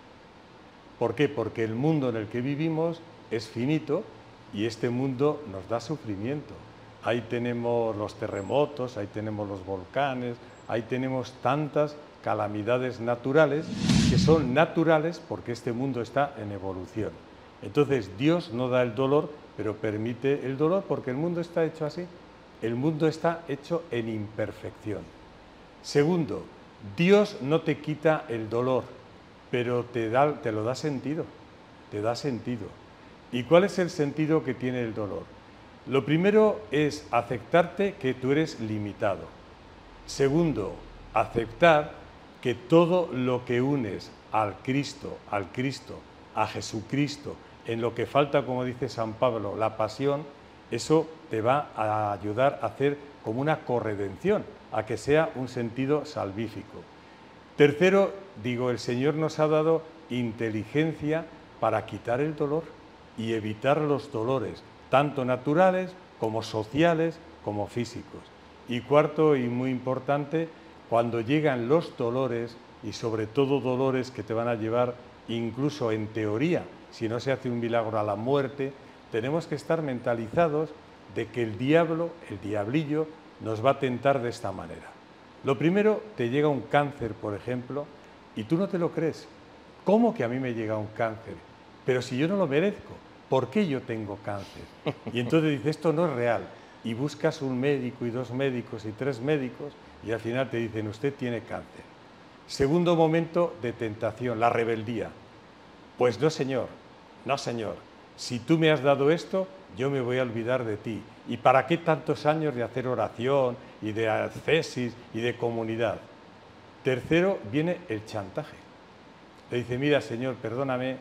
¿Por qué? Porque el mundo en el que vivimos es finito y este mundo nos da sufrimiento. Ahí tenemos los terremotos, ahí tenemos los volcanes, ahí tenemos tantas calamidades naturales que son naturales porque este mundo está en evolución. Entonces Dios no da el dolor, pero permite el dolor porque el mundo está hecho así. El mundo está hecho en imperfección. Segundo, Dios no te quita el dolor, pero te, da, te lo da sentido, te da sentido. ¿Y cuál es el sentido que tiene el dolor? Lo primero es aceptarte que tú eres limitado. Segundo, aceptar que todo lo que unes al Cristo, al Cristo, a Jesucristo, en lo que falta, como dice San Pablo, la pasión, eso te va a ayudar a hacer como una corredención, a que sea un sentido salvífico. Tercero, digo, el Señor nos ha dado inteligencia para quitar el dolor y evitar los dolores, tanto naturales como sociales como físicos. Y cuarto, y muy importante, cuando llegan los dolores, y sobre todo dolores que te van a llevar incluso en teoría, si no se hace un milagro, a la muerte, tenemos que estar mentalizados de que el diablo, el diablillo, nos va a tentar de esta manera. Lo primero, te llega un cáncer, por ejemplo, y tú no te lo crees. ¿Cómo que a mí me llega un cáncer? Pero si yo no lo merezco, ¿por qué yo tengo cáncer? Y entonces dices, esto no es real. Y buscas un médico y dos médicos y tres médicos y al final te dicen, usted tiene cáncer. Segundo momento de tentación, la rebeldía. Pues no, señor, no, señor. Si tú me has dado esto, yo me voy a olvidar de ti. ¿Y para qué tantos años de hacer oración y de ascesis y de comunidad? Tercero, viene el chantaje. Le dice, mira, Señor, perdóname,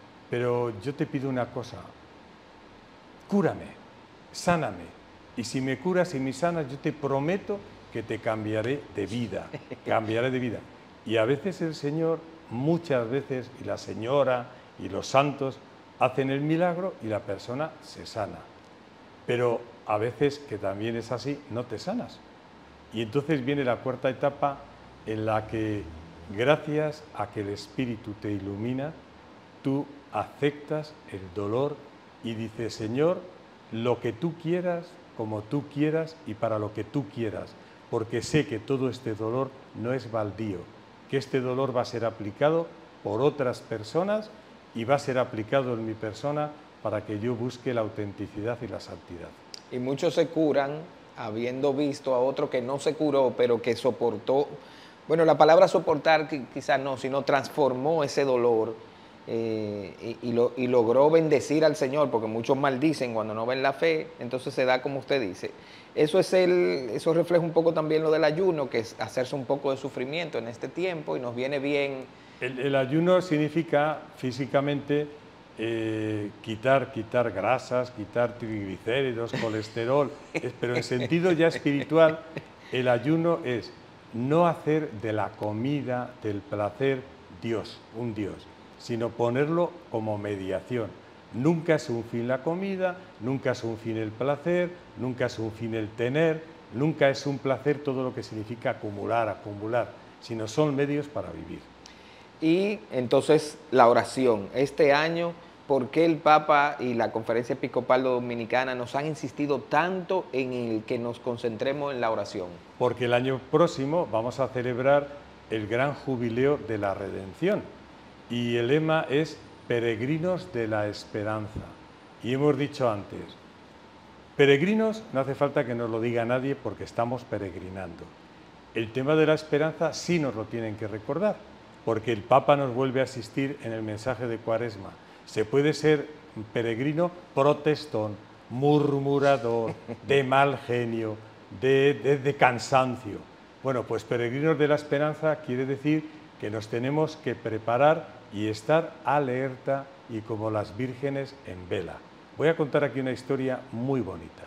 pero yo te pido una cosa. Cúrame, sáname. Y si me curas y me sanas, yo te prometo que te cambiaré de vida. Cambiaré de vida. Y a veces el Señor, muchas veces, y la señora y los santos, hacen el milagro y la persona se sana. Pero a veces, que también es así, no te sanas. Y entonces viene la cuarta etapa en la que, gracias a que el Espíritu te ilumina, tú aceptas el dolor y dices, Señor, lo que tú quieras, como tú quieras y para lo que tú quieras, porque sé que todo este dolor no es baldío, que este dolor va a ser aplicado por otras personas y va a ser aplicado en mi persona para que yo busque la autenticidad y la santidad. Y muchos se curan habiendo visto a otro que no se curó, pero que soportó, bueno, la palabra soportar quizás no, sino transformó ese dolor eh, y, y, lo, y logró bendecir al Señor, porque muchos maldicen cuando no ven la fe, entonces se da como usted dice. Eso es el, eso refleja un poco también lo del ayuno, que es hacerse un poco de sufrimiento en este tiempo y nos viene bien. El, el ayuno significa físicamente eh, quitar, quitar grasas, quitar triglicéridos, colesterol, es, pero en sentido ya espiritual, el ayuno es no hacer de la comida, del placer, Dios, un Dios, sino ponerlo como mediación. Nunca es un fin la comida, nunca es un fin el placer, nunca es un fin el tener, nunca es un placer todo lo que significa acumular, acumular, sino son medios para vivir. Y entonces la oración. Este año, ¿por qué el Papa y la Conferencia Episcopal Dominicana nos han insistido tanto en el que nos concentremos en la oración? Porque el año próximo vamos a celebrar el gran jubileo de la redención. Y el lema es Peregrinos de la Esperanza. Y hemos dicho antes, peregrinos, no hace falta que nos lo diga nadie porque estamos peregrinando. El tema de la esperanza sí nos lo tienen que recordar, porque el Papa nos vuelve a asistir en el mensaje de Cuaresma. Se puede ser peregrino protestón, murmurador, de mal genio, de, de, de cansancio. Bueno, pues peregrinos de la esperanza quiere decir que nos tenemos que preparar y estar alerta y como las vírgenes en vela. Voy a contar aquí una historia muy bonita.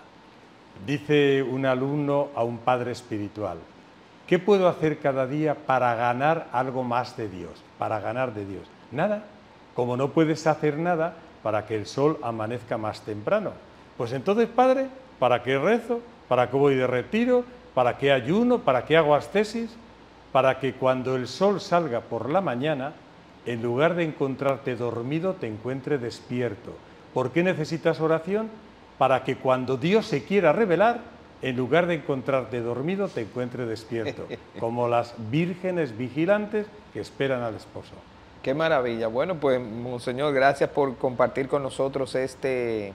Dice un alumno a un padre espiritual, ¿qué puedo hacer cada día para ganar algo más de Dios? Para ganar de Dios. Nada. Como no puedes hacer nada para que el sol amanezca más temprano. Pues entonces, padre, ¿para qué rezo? ¿Para qué voy de retiro? ¿Para qué ayuno? ¿Para qué hago ascesis? Para que cuando el sol salga por la mañana, en lugar de encontrarte dormido, te encuentre despierto. ¿Por qué necesitas oración? Para que cuando Dios se quiera revelar, en lugar de encontrarte dormido, te encuentre despierto, como las vírgenes vigilantes que esperan al esposo. Qué maravilla. Bueno, pues, Monseñor, gracias por compartir con nosotros este,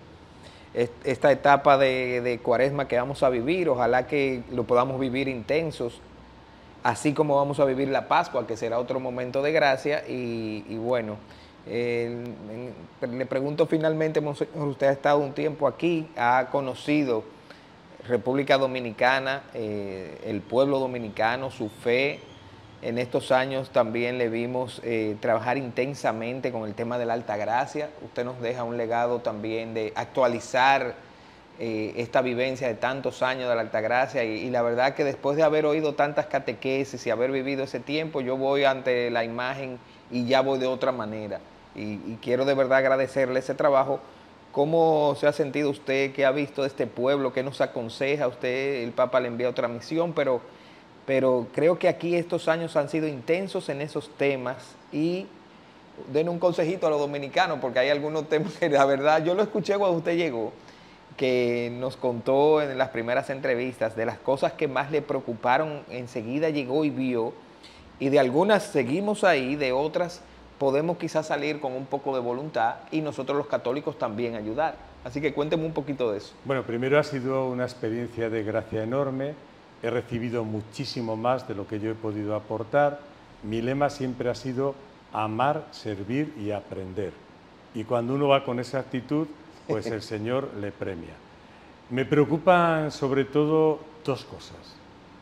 esta etapa de, de Cuaresma que vamos a vivir. Ojalá que lo podamos vivir intensos, así como vamos a vivir la Pascua, que será otro momento de gracia. Y, y bueno, eh, le pregunto finalmente, Monseñor, usted ha estado un tiempo aquí, ha conocido República Dominicana, eh, el pueblo dominicano, su fe. En estos años también le vimos eh, trabajar intensamente con el tema de la Altagracia. Usted nos deja un legado también de actualizar eh, esta vivencia de tantos años de la Altagracia y, y la verdad que después de haber oído tantas catequesis y haber vivido ese tiempo, yo voy ante la imagen y ya voy de otra manera. Y, y quiero de verdad agradecerle ese trabajo. ¿Cómo se ha sentido usted? ¿Qué ha visto de este pueblo? ¿Qué nos aconseja? Usted, el Papa le envía otra misión, pero... pero creo que aquí estos años han sido intensos en esos temas y den un consejito a los dominicanos porque hay algunos temas que la verdad, yo lo escuché cuando usted llegó, que nos contó en las primeras entrevistas de las cosas que más le preocuparon, enseguida llegó y vio, y de algunas seguimos ahí, de otras podemos quizás salir con un poco de voluntad y nosotros los católicos también ayudar. Así que cuénteme un poquito de eso. Bueno, primero ha sido una experiencia de gracia enorme. He recibido muchísimo más de lo que yo he podido aportar. Mi lema siempre ha sido amar, servir y aprender. Y cuando uno va con esa actitud, pues el Señor le premia. Me preocupan sobre todo dos cosas.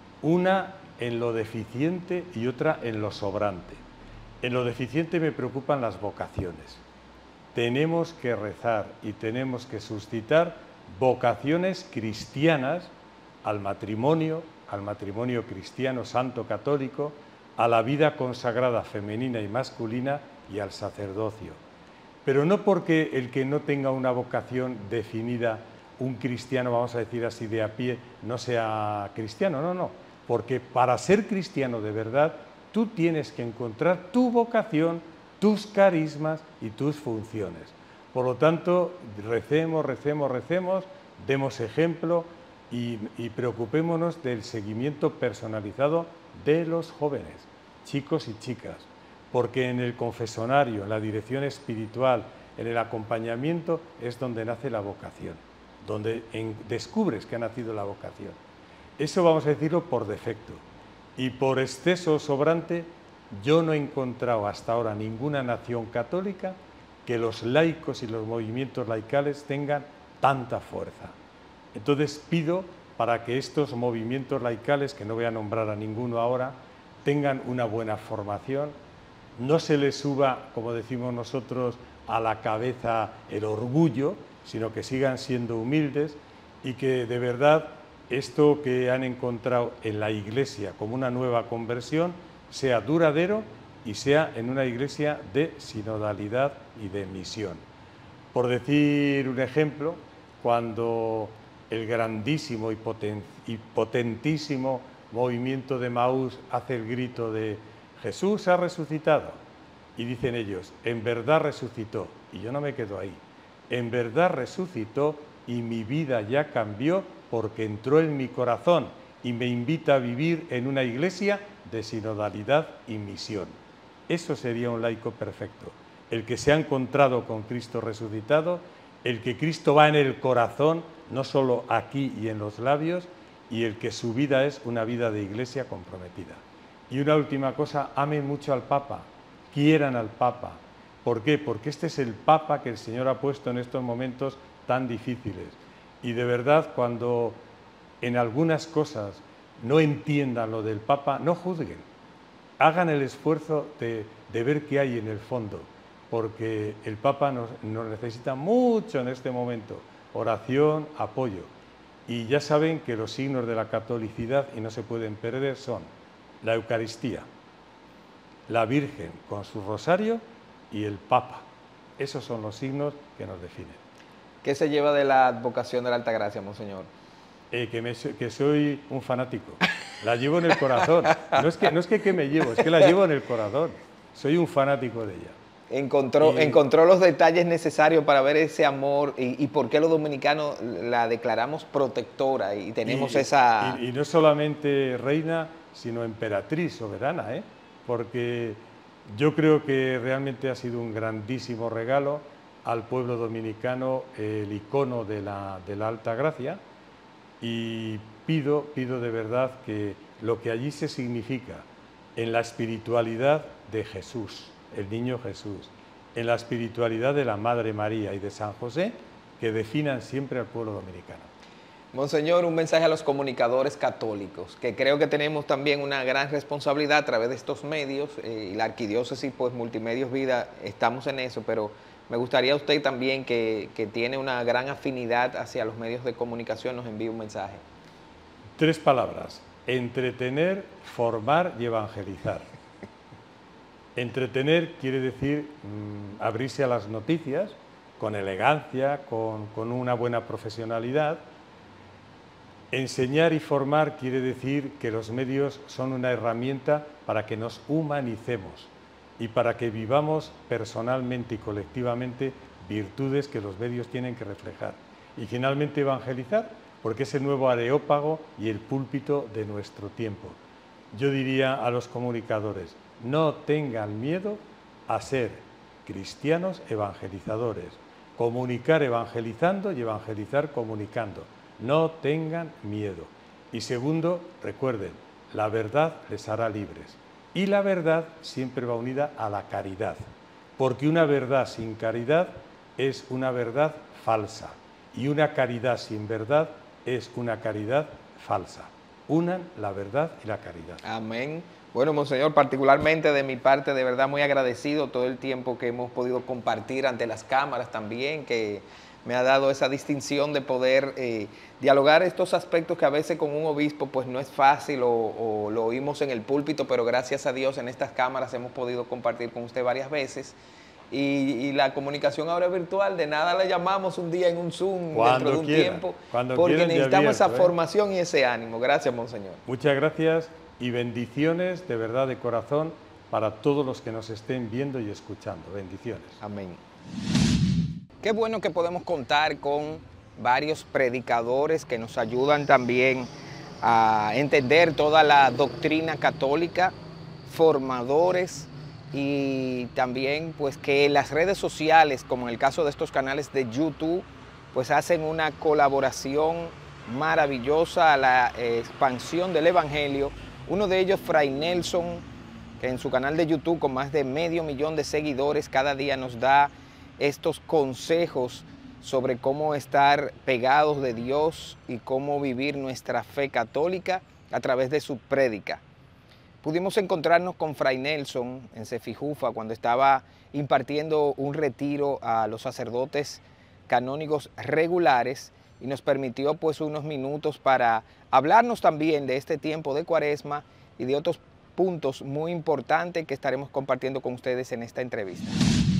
Una en lo deficiente y otra en lo sobrante. En lo deficiente me preocupan las vocaciones. Tenemos que rezar y tenemos que suscitar vocaciones cristianas al matrimonio, al matrimonio cristiano santo católico, a la vida consagrada femenina y masculina y al sacerdocio. Pero no porque el que no tenga una vocación definida, un cristiano, vamos a decir así de a pie, no sea cristiano, no, no. Porque para ser cristiano de verdad, tú tienes que encontrar tu vocación, tus carismas y tus funciones. Por lo tanto, recemos, recemos, recemos, demos ejemplo, Y, y preocupémonos del seguimiento personalizado de los jóvenes, chicos y chicas, porque en el confesonario, en la dirección espiritual, en el acompañamiento es donde nace la vocación, donde en, descubres que ha nacido la vocación. Eso vamos a decirlo por defecto. Y por exceso sobrante, yo no he encontrado hasta ahora ninguna nación católica que los laicos y los movimientos laicales tengan tanta fuerza. Entonces pido para que estos movimientos laicales, que no voy a nombrar a ninguno ahora, tengan una buena formación, no se les suba, como decimos nosotros, a la cabeza el orgullo, sino que sigan siendo humildes y que de verdad esto que han encontrado en la Iglesia como una nueva conversión sea duradero y sea en una Iglesia de sinodalidad y de misión. Por decir un ejemplo, cuando el grandísimo y, poten y potentísimo movimiento de Maús hace el grito de Jesús ha resucitado, y dicen ellos, en verdad resucitó, y yo no me quedo ahí, en verdad resucitó y mi vida ya cambió porque entró en mi corazón y me invita a vivir en una iglesia de sinodalidad y misión. Eso sería un laico perfecto, el que se ha encontrado con Cristo resucitado, el que Cristo va en el corazón, no solo aquí y en los labios, y el que su vida es una vida de iglesia comprometida. Y una última cosa, amen mucho al Papa, quieran al Papa. ¿Por qué? Porque este es el Papa que el Señor ha puesto en estos momentos tan difíciles. Y de verdad, cuando en algunas cosas no entiendan lo del Papa, no juzguen. Hagan el esfuerzo de, de ver qué hay en el fondo, porque el Papa nos, nos necesita mucho en este momento. Oración, apoyo. Y ya saben que los signos de la catolicidad, y no se pueden perder, son la Eucaristía, la Virgen con su rosario y el Papa. Esos son los signos que nos definen. ¿Qué se lleva de la advocación de la Altagracia, monseñor? Eh, que, me, que soy un fanático. La llevo en el corazón. No es que, no es que, que me llevo, es que la llevo en el corazón. Soy un fanático de ella. Encontró, y, encontró los detalles necesarios para ver ese amor y, y por qué los dominicanos la declaramos protectora y tenemos y, esa... Y, y no solamente reina, sino emperatriz soberana, ¿eh? Porque yo creo que realmente ha sido un grandísimo regalo al pueblo dominicano el icono de la, de la Alta Gracia, y pido, pido de verdad que lo que allí se significa en la espiritualidad de Jesús, el niño Jesús, en la espiritualidad de la Madre María y de San José, que definan siempre al pueblo dominicano. Monseñor, un mensaje a los comunicadores católicos, que creo que tenemos también una gran responsabilidad a través de estos medios, eh, y la Arquidiócesis, pues Multimedios Vida, estamos en eso, pero me gustaría usted también, que, que tiene una gran afinidad hacia los medios de comunicación, nos envíe un mensaje. Tres palabras: entretener, formar y evangelizar. Entretener quiere decir mmm, abrirse a las noticias con elegancia, con, con una buena profesionalidad. Enseñar y formar quiere decir que los medios son una herramienta para que nos humanicemos y para que vivamos personalmente y colectivamente virtudes que los medios tienen que reflejar. Y finalmente evangelizar, porque es el nuevo areópago y el púlpito de nuestro tiempo. Yo diría a los comunicadores: no tengan miedo a ser cristianos evangelizadores, comunicar evangelizando y evangelizar comunicando. No tengan miedo. Y segundo, recuerden, la verdad les hará libres. Y la verdad siempre va unida a la caridad, porque una verdad sin caridad es una verdad falsa, y una caridad sin verdad es una caridad falsa. Unan la verdad y la caridad. Amén. Bueno, monseñor, particularmente de mi parte, de verdad muy agradecido todo el tiempo que hemos podido compartir ante las cámaras también, que me ha dado esa distinción de poder eh, dialogar estos aspectos que a veces con un obispo pues no es fácil, o, o lo oímos en el púlpito, pero gracias a Dios en estas cámaras hemos podido compartir con usted varias veces. Y, y la comunicación ahora es virtual, de nada le llamamos un día en un Zoom cuando dentro de un quiera, tiempo, cuando porque quiera, necesitamos abierto, esa ¿eh? formación y ese ánimo. Gracias, monseñor. Muchas gracias y bendiciones de verdad, de corazón, para todos los que nos estén viendo y escuchando. Bendiciones. Amén. Qué bueno que podemos contar con varios predicadores que nos ayudan también a entender toda la doctrina católica, formadores, y también pues que las redes sociales, como en el caso de estos canales de YouTube, pues hacen una colaboración maravillosa a la expansión del Evangelio. Uno de ellos, Fray Nelson, que en su canal de YouTube con más de medio millón de seguidores cada día nos da estos consejos sobre cómo estar pegados de Dios y cómo vivir nuestra fe católica a través de su prédica. Pudimos encontrarnos con Fray Nelson en Cefijufa cuando estaba impartiendo un retiro a los sacerdotes canónigos regulares, y nos permitió pues unos minutos para hablarnos también de este tiempo de Cuaresma y de otros puntos muy importantes que estaremos compartiendo con ustedes en esta entrevista.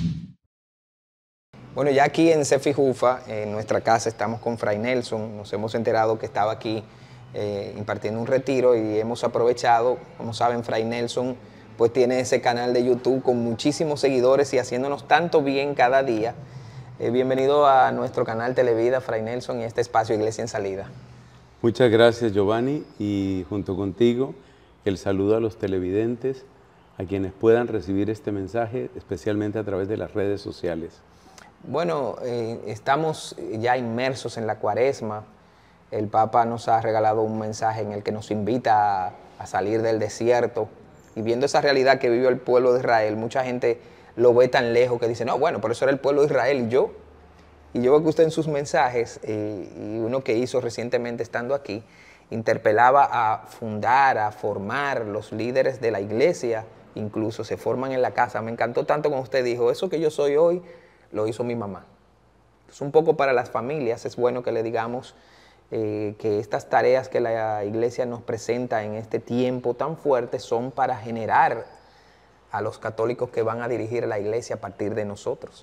Bueno, ya aquí en Cefijufa, en nuestra casa, estamos con Fray Nelson. Nos hemos enterado que estaba aquí eh, impartiendo un retiro y hemos aprovechado. Como saben, Fray Nelson pues tiene ese canal de YouTube con muchísimos seguidores y haciéndonos tanto bien cada día. Eh, bienvenido a nuestro canal Televida, Fray Nelson, y a este espacio Iglesia en Salida. Muchas gracias, Giovanni, y junto contigo el saludo a los televidentes, a quienes puedan recibir este mensaje, especialmente a través de las redes sociales. Bueno, eh, estamos ya inmersos en la Cuaresma. El Papa nos ha regalado un mensaje en el que nos invita a, a salir del desierto. Y viendo esa realidad que vivió el pueblo de Israel, mucha gente lo ve tan lejos que dice, no, bueno, pero eso era el pueblo de Israel y yo. Y yo veo que usted en sus mensajes, eh, y uno que hizo recientemente estando aquí, interpelaba a fundar, a formar los líderes de la iglesia, incluso se forman en la casa. Me encantó tanto como usted dijo, eso que yo soy hoy, lo hizo mi mamá. Es un poco para las familias, es bueno que le digamos eh, que estas tareas que la iglesia nos presenta en este tiempo tan fuerte son para generar a los católicos que van a dirigir la iglesia a partir de nosotros.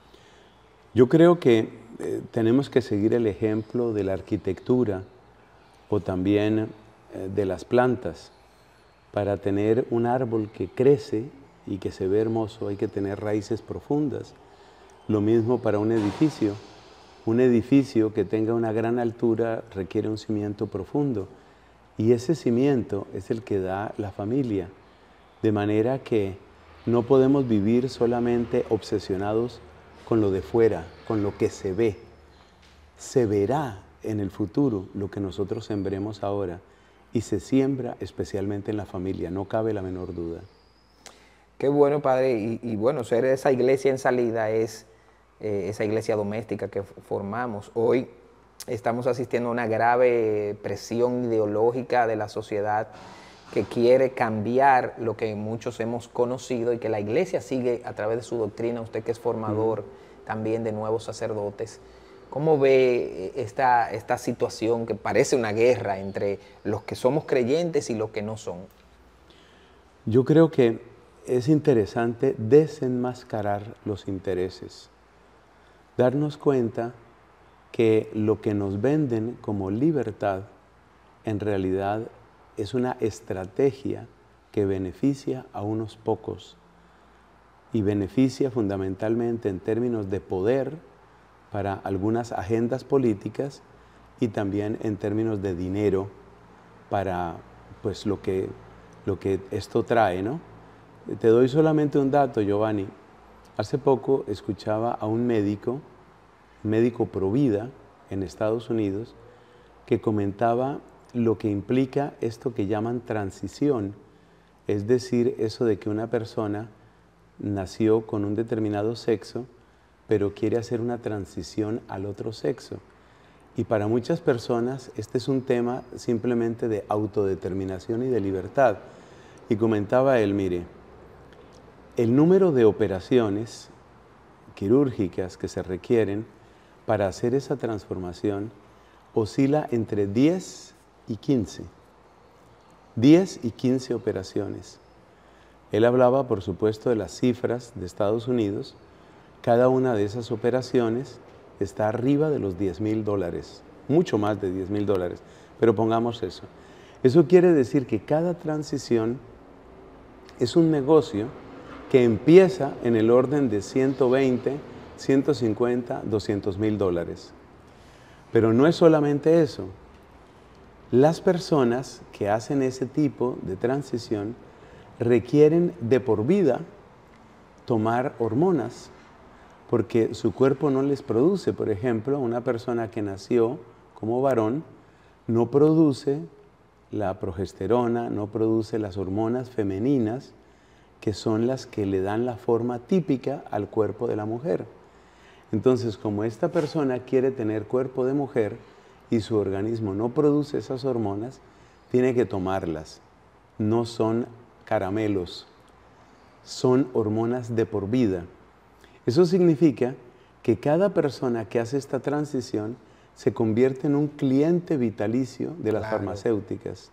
Yo creo que eh, tenemos que seguir el ejemplo de la arquitectura o también eh, de las plantas. Para tener un árbol que crece y que se ve hermoso hay que tener raíces profundas. Lo mismo para un edificio. Un edificio que tenga una gran altura requiere un cimiento profundo y ese cimiento es el que da la familia. De manera que no podemos vivir solamente obsesionados con lo de fuera, con lo que se ve. Se verá en el futuro lo que nosotros sembremos ahora y se siembra especialmente en la familia, no cabe la menor duda. Qué bueno, padre, y, y bueno, ser esa iglesia en salida es eh, esa iglesia doméstica que formamos. Hoy estamos asistiendo a una grave presión ideológica de la sociedad que quiere cambiar lo que muchos hemos conocido y que la iglesia sigue a través de su doctrina, usted que es formador mm. también de nuevos sacerdotes. ¿Cómo ve esta, esta situación que parece una guerra entre los que somos creyentes y los que no son? Yo creo que es interesante desenmascarar los intereses, darnos cuenta que lo que nos venden como libertad en realidad es una estrategia que beneficia a unos pocos y beneficia fundamentalmente en términos de poder para algunas agendas políticas y también en términos de dinero para pues, lo que, lo que esto trae, ¿no? Te doy solamente un dato, Giovanni. Hace poco escuchaba a un médico, médico pro vida en Estados Unidos, que comentaba lo que implica esto que llaman transición, es decir, eso de que una persona nació con un determinado sexo, pero quiere hacer una transición al otro sexo. Y para muchas personas este es un tema simplemente de autodeterminación y de libertad. Y comentaba él, mire, el número de operaciones quirúrgicas que se requieren para hacer esa transformación oscila entre diez y quince. diez y quince operaciones. Él hablaba, por supuesto, de las cifras de Estados Unidos. Cada una de esas operaciones está arriba de los diez mil dólares, mucho más de diez mil dólares, pero pongamos eso. Eso quiere decir que cada transición es un negocio que empieza en el orden de ciento veinte, ciento cincuenta, doscientos mil dólares. Pero no es solamente eso. Las personas que hacen ese tipo de transición requieren de por vida tomar hormonas, porque su cuerpo no les produce. Por ejemplo, una persona que nació como varón no produce la progesterona, no produce las hormonas femeninas, que son las que le dan la forma típica al cuerpo de la mujer. Entonces, como esta persona quiere tener cuerpo de mujer y su organismo no produce esas hormonas, tiene que tomarlas. No son caramelos, son hormonas de por vida. Eso significa que cada persona que hace esta transición se convierte en un cliente vitalicio de las claro. farmacéuticas.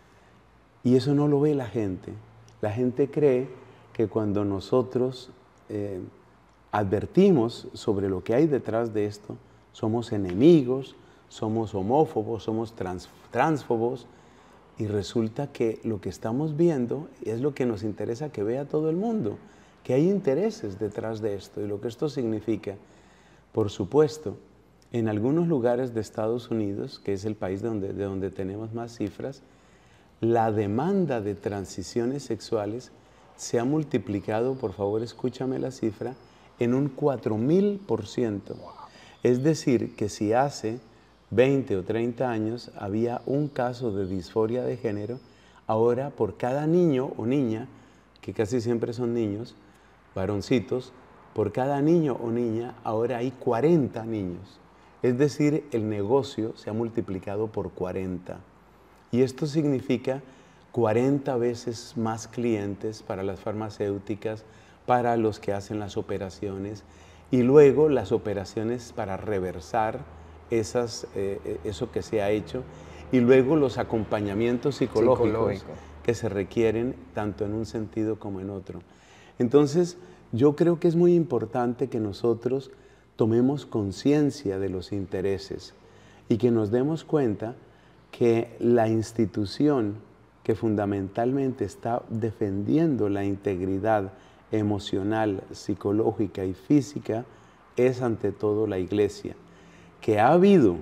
Y eso no lo ve la gente. La gente cree que cuando nosotros eh, advertimos sobre lo que hay detrás de esto, somos enemigos, somos homófobos, somos trans, transfobos, y resulta que lo que estamos viendo es lo que nos interesa que vea todo el mundo, que hay intereses detrás de esto y lo que esto significa. Por supuesto, en algunos lugares de Estados Unidos, que es el país de donde, de donde tenemos más cifras, la demanda de transiciones sexuales se ha multiplicado, por favor escúchame la cifra, en un cuatro mil por ciento. Es decir, que si hace veinte o treinta años había un caso de disforia de género, ahora por cada niño o niña, que casi siempre son niños, varoncitos, por cada niño o niña ahora hay cuarenta niños. Es decir, el negocio se ha multiplicado por cuarenta. Y esto significa cuarenta veces más clientes para las farmacéuticas, para los que hacen las operaciones, y luego las operaciones para reversar esas, eh, eso que se ha hecho, y luego los acompañamientos psicológicos Psicológico. que se requieren tanto en un sentido como en otro. Entonces, yo creo que es muy importante que nosotros tomemos conciencia de los intereses y que nos demos cuenta que la institución que fundamentalmente está defendiendo la integridad emocional, psicológica y física es ante todo la Iglesia. Que ha habido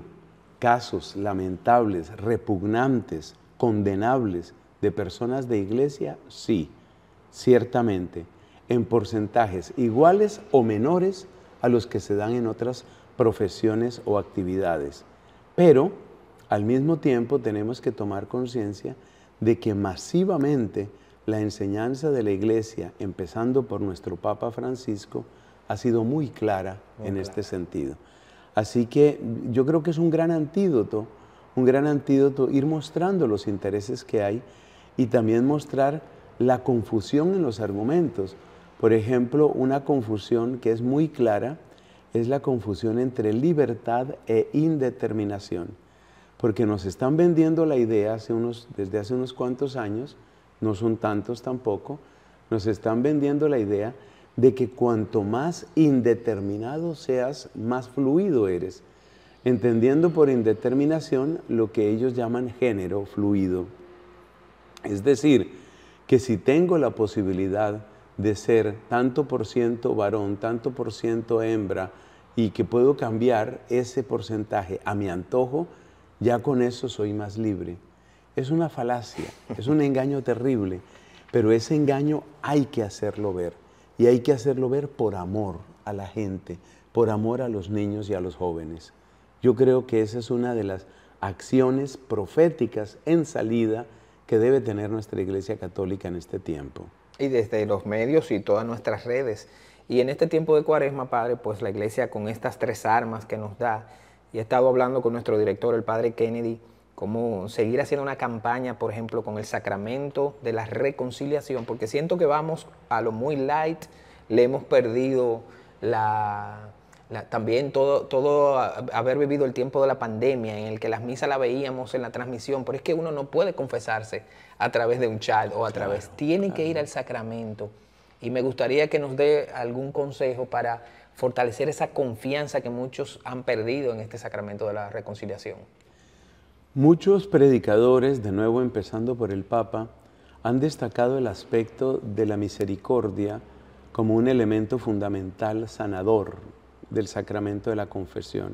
casos lamentables, repugnantes, condenables de personas de Iglesia, sí, ciertamente, en porcentajes iguales o menores a los que se dan en otras profesiones o actividades. Pero al mismo tiempo tenemos que tomar conciencia de que masivamente la enseñanza de la Iglesia, empezando por nuestro Papa Francisco, ha sido muy clara muy en clara. este sentido. Así que yo creo que es un gran antídoto, un gran antídoto ir mostrando los intereses que hay y también mostrar la confusión en los argumentos. Por ejemplo, una confusión que es muy clara es la confusión entre libertad e indeterminación. Porque nos están vendiendo la idea hace unos, desde hace unos cuantos años, no son tantos tampoco, nos están vendiendo la idea de que cuanto más indeterminado seas, más fluido eres, entendiendo por indeterminación lo que ellos llaman género fluido. Es decir, que si tengo la posibilidad de ser tanto por ciento varón, tanto por ciento hembra, y que puedo cambiar ese porcentaje a mi antojo, ya con eso soy más libre. Es una falacia, es un engaño terrible, pero ese engaño hay que hacerlo ver, y hay que hacerlo ver por amor a la gente, por amor a los niños y a los jóvenes. Yo creo que esa es una de las acciones proféticas en salida que debe tener nuestra Iglesia Católica en este tiempo. Y desde los medios y todas nuestras redes. Y en este tiempo de Cuaresma, Padre, pues la Iglesia con estas tres armas que nos da, y he estado hablando con nuestro director, el Padre Kennedy, cómo seguir haciendo una campaña, por ejemplo, con el sacramento de la reconciliación, porque siento que vamos a lo muy light, le hemos perdido la... La, también todo, todo haber vivido el tiempo de la pandemia en el que las misas la veíamos en la transmisión, pero es que uno no puede confesarse a través de un chat o a través, claro, tiene claro. que ir al sacramento. Y me gustaría que nos dé algún consejo para fortalecer esa confianza que muchos han perdido en este sacramento de la reconciliación. Muchos predicadores, de nuevo empezando por el Papa, han destacado el aspecto de la misericordia como un elemento fundamental sanador del sacramento de la confesión.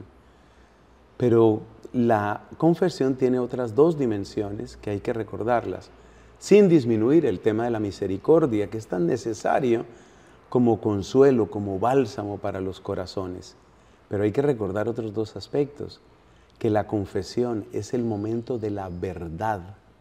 Pero la confesión tiene otras dos dimensiones que hay que recordarlas, sin disminuir el tema de la misericordia, que es tan necesario como consuelo, como bálsamo para los corazones. Pero hay que recordar otros dos aspectos, que la confesión es el momento de la verdad,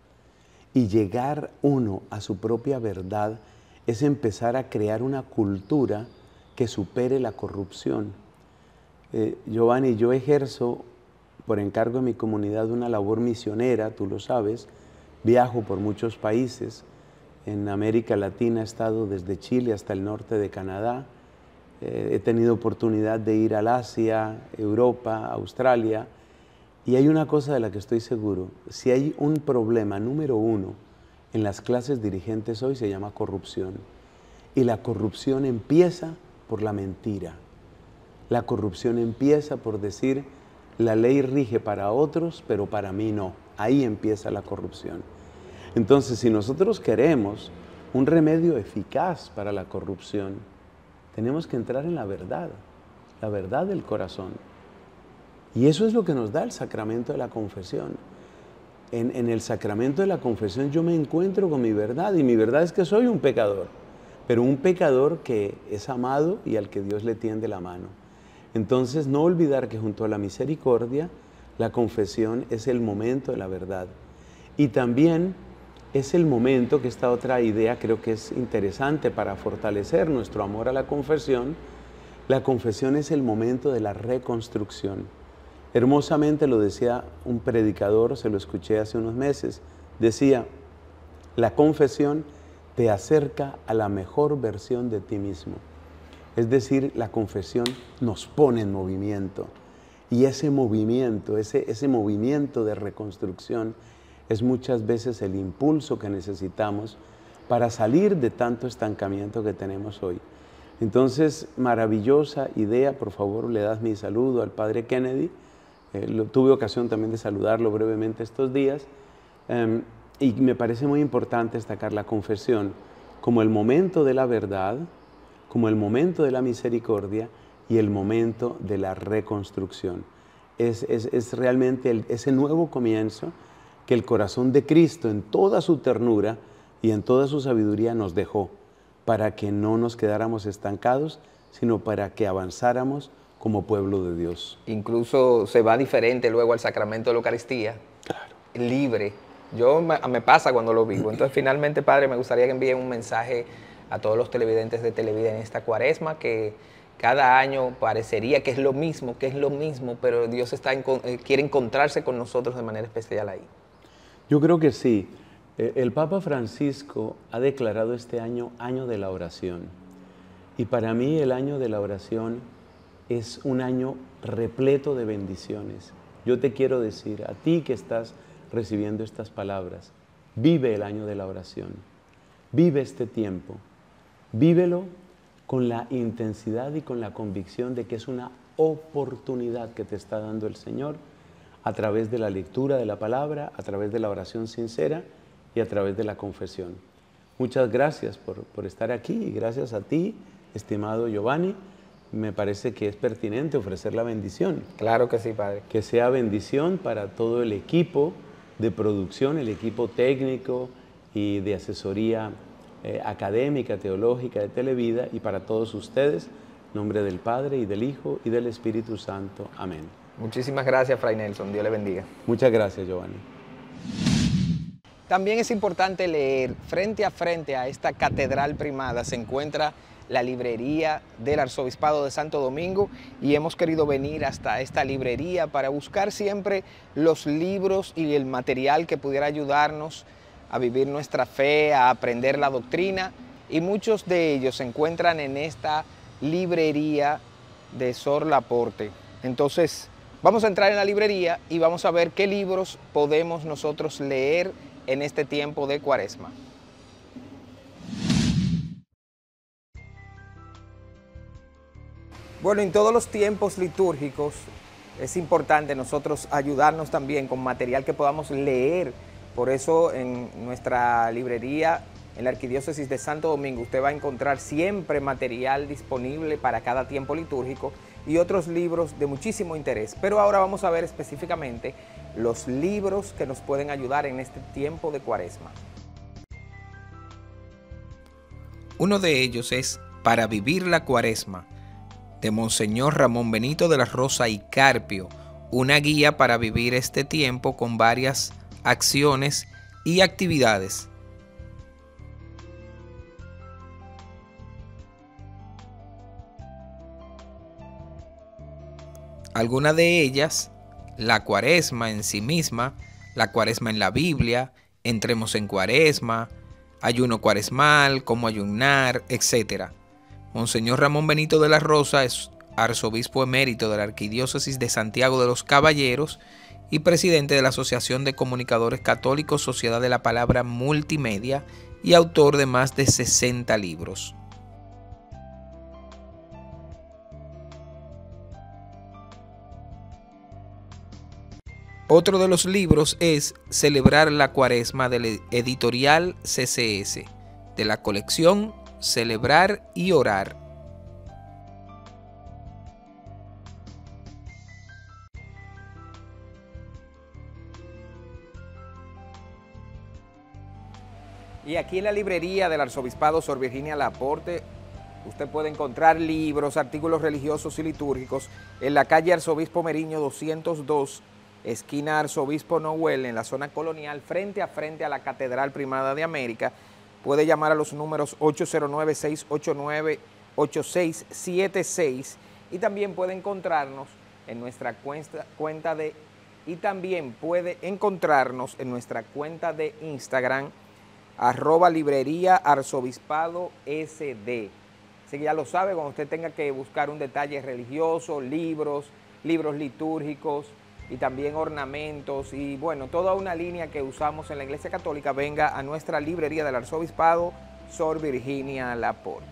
y llegar uno a su propia verdad es empezar a crear una cultura que supere la corrupción. Eh, Giovanni, yo ejerzo por encargo de mi comunidad una labor misionera, tú lo sabes, viajo por muchos países, en América Latina he estado desde Chile hasta el norte de Canadá, eh, he tenido oportunidad de ir al Asia, Europa, Australia, y hay una cosa de la que estoy seguro, si hay un problema número uno en las clases dirigentes hoy se llama corrupción, y la corrupción empieza por la mentira. La corrupción empieza por decir, la ley rige para otros, pero para mí no. Ahí empieza la corrupción. Entonces, si nosotros queremos un remedio eficaz para la corrupción, tenemos que entrar en la verdad, la verdad del corazón. Y eso es lo que nos da el sacramento de la confesión. en, en el sacramento de la confesión yo me encuentro con mi verdad, y mi verdad es que soy un pecador, pero un pecador que es amado y al que Dios le tiende la mano. Entonces, no olvidar que junto a la misericordia, la confesión es el momento de la verdad. Y también es el momento, que esta otra idea creo que es interesante para fortalecer nuestro amor a la confesión, la confesión es el momento de la reconstrucción. Hermosamente lo decía un predicador, se lo escuché hace unos meses, decía, la confesión te acerca a la mejor versión de ti mismo. Es decir, la confesión nos pone en movimiento, y ese movimiento, ese, ese movimiento de reconstrucción es muchas veces el impulso que necesitamos para salir de tanto estancamiento que tenemos hoy. Entonces, maravillosa idea. Por favor, le das mi saludo al Padre Kennedy. Eh, lo, tuve ocasión también de saludarlo brevemente estos días. Um, y me parece muy importante destacar la confesión como el momento de la verdad, como el momento de la misericordia y el momento de la reconstrucción. Es, es, es realmente el, ese nuevo comienzo que el corazón de Cristo en toda su ternura y en toda su sabiduría nos dejó, para que no nos quedáramos estancados, sino para que avanzáramos como pueblo de Dios. Incluso se va diferente luego al sacramento de la Eucaristía, claro, libre. Yo me, me pasa cuando lo vivo. Entonces, finalmente, Padre, me gustaría que envíen un mensaje a todos los televidentes de Televida en esta cuaresma, que cada año parecería que es lo mismo, que es lo mismo, pero Dios está en, eh, quiere encontrarse con nosotros de manera especial ahí. Yo creo que sí. El Papa Francisco ha declarado este año año de la oración. Y para mí el año de la oración es un año repleto de bendiciones. Yo te quiero decir, a ti que estás recibiendo estas palabras, vive el año de la oración. Vive este tiempo. Vívelo con la intensidad y con la convicción de que es una oportunidad que te está dando el Señor a través de la lectura de la palabra, a través de la oración sincera y a través de la confesión. Muchas gracias por, por estar aquí, y gracias a ti, estimado Giovanni. Me parece que es pertinente ofrecer la bendición. Claro que sí, Padre. Que sea bendición para todo el equipo de producción, el equipo técnico y de asesoría eh, académica, teológica de Televida, y para todos ustedes, en nombre del Padre y del Hijo y del Espíritu Santo. Amén. Muchísimas gracias, Fray Nelson. Dios le bendiga. Muchas gracias, Giovanni. También es importante leer. Frente a frente a esta catedral primada se encuentra la librería del Arzobispado de Santo Domingo, y hemos querido venir hasta esta librería para buscar siempre los libros y el material que pudiera ayudarnos a vivir nuestra fe, a aprender la doctrina, y muchos de ellos se encuentran en esta librería de Sor Laporte. Entonces, vamos a entrar en la librería y vamos a ver qué libros podemos nosotros leer en este tiempo de Cuaresma. Bueno, en todos los tiempos litúrgicos es importante nosotros ayudarnos también con material que podamos leer. Por eso en nuestra librería, en la Arquidiócesis de Santo Domingo, usted va a encontrar siempre material disponible para cada tiempo litúrgico y otros libros de muchísimo interés. Pero ahora vamos a ver específicamente los libros que nos pueden ayudar en este tiempo de Cuaresma. Uno de ellos es Para vivir la Cuaresma, de Monseñor Ramón Benito de la Rosa y Carpio, una guía para vivir este tiempo con varias acciones y actividades. Algunas de ellas, la Cuaresma en sí misma, la Cuaresma en la Biblia, entremos en Cuaresma, ayuno cuaresmal, cómo ayunar, etcétera. Monseñor Ramón Benito de la Rosa es arzobispo emérito de la Arquidiócesis de Santiago de los Caballeros y presidente de la Asociación de Comunicadores Católicos Sociedad de la Palabra Multimedia y autor de más de sesenta libros. Otro de los libros es Celebrar la Cuaresma, del editorial C C S, de la colección Celebrar y Orar. Y aquí en la librería del Arzobispado Sor Virginia Laporte, usted puede encontrar libros, artículos religiosos y litúrgicos en la calle Arzobispo Meriño doscientos dos, esquina Arzobispo Noel, en la zona colonial, frente a frente a la Catedral Primada de América. Puede llamar a los números ocho cero nueve, seis ocho nueve, ocho seis siete seis y también puede encontrarnos en nuestra cuenta, cuenta de y también puede encontrarnos en nuestra cuenta de Instagram, arroba librería arzobispado sd. Así que ya lo sabe, cuando usted tenga que buscar un detalle religioso, libros, libros litúrgicos y también ornamentos y bueno, toda una línea que usamos en la Iglesia Católica, venga a nuestra librería del Arzobispado Sor Virginia Laporte.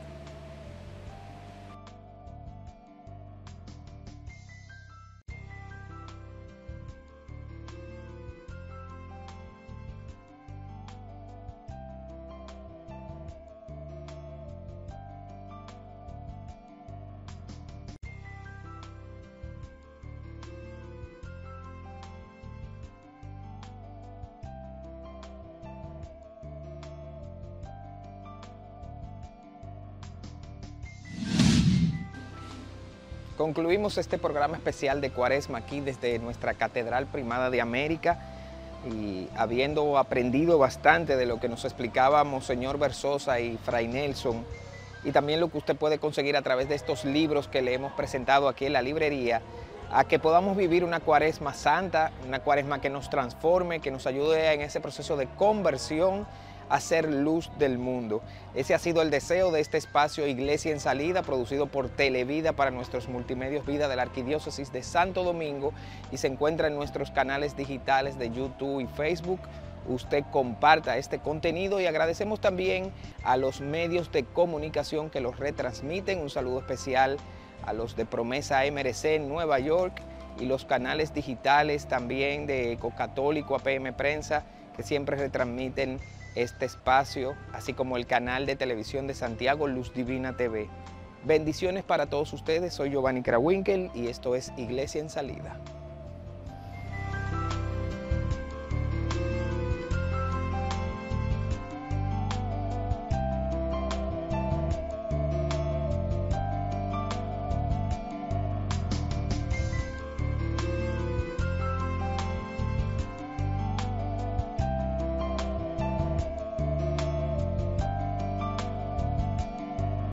Concluimos este programa especial de Cuaresma aquí desde nuestra Catedral Primada de América y habiendo aprendido bastante de lo que nos explicaba Monseñor Versosa y Fray Nelson y también lo que usted puede conseguir a través de estos libros que le hemos presentado aquí en la librería, a que podamos vivir una Cuaresma santa, una Cuaresma que nos transforme, que nos ayude en ese proceso de conversión a ser luz del mundo. Ese ha sido el deseo de este espacio Iglesia en Salida, producido por Televida para nuestros multimedios Vida de la Arquidiócesis de Santo Domingo y se encuentra en nuestros canales digitales de YouTube y Facebook. Usted comparta este contenido y agradecemos también a los medios de comunicación que los retransmiten. Un saludo especial a los de Promesa M R C en Nueva York y los canales digitales también de Ecocatólico, A P M Prensa, que siempre retransmiten este espacio, así como el canal de televisión de Santiago, Luz Divina T V. Bendiciones para todos ustedes, soy Giovanni Krawinkel y esto es Iglesia en Salida.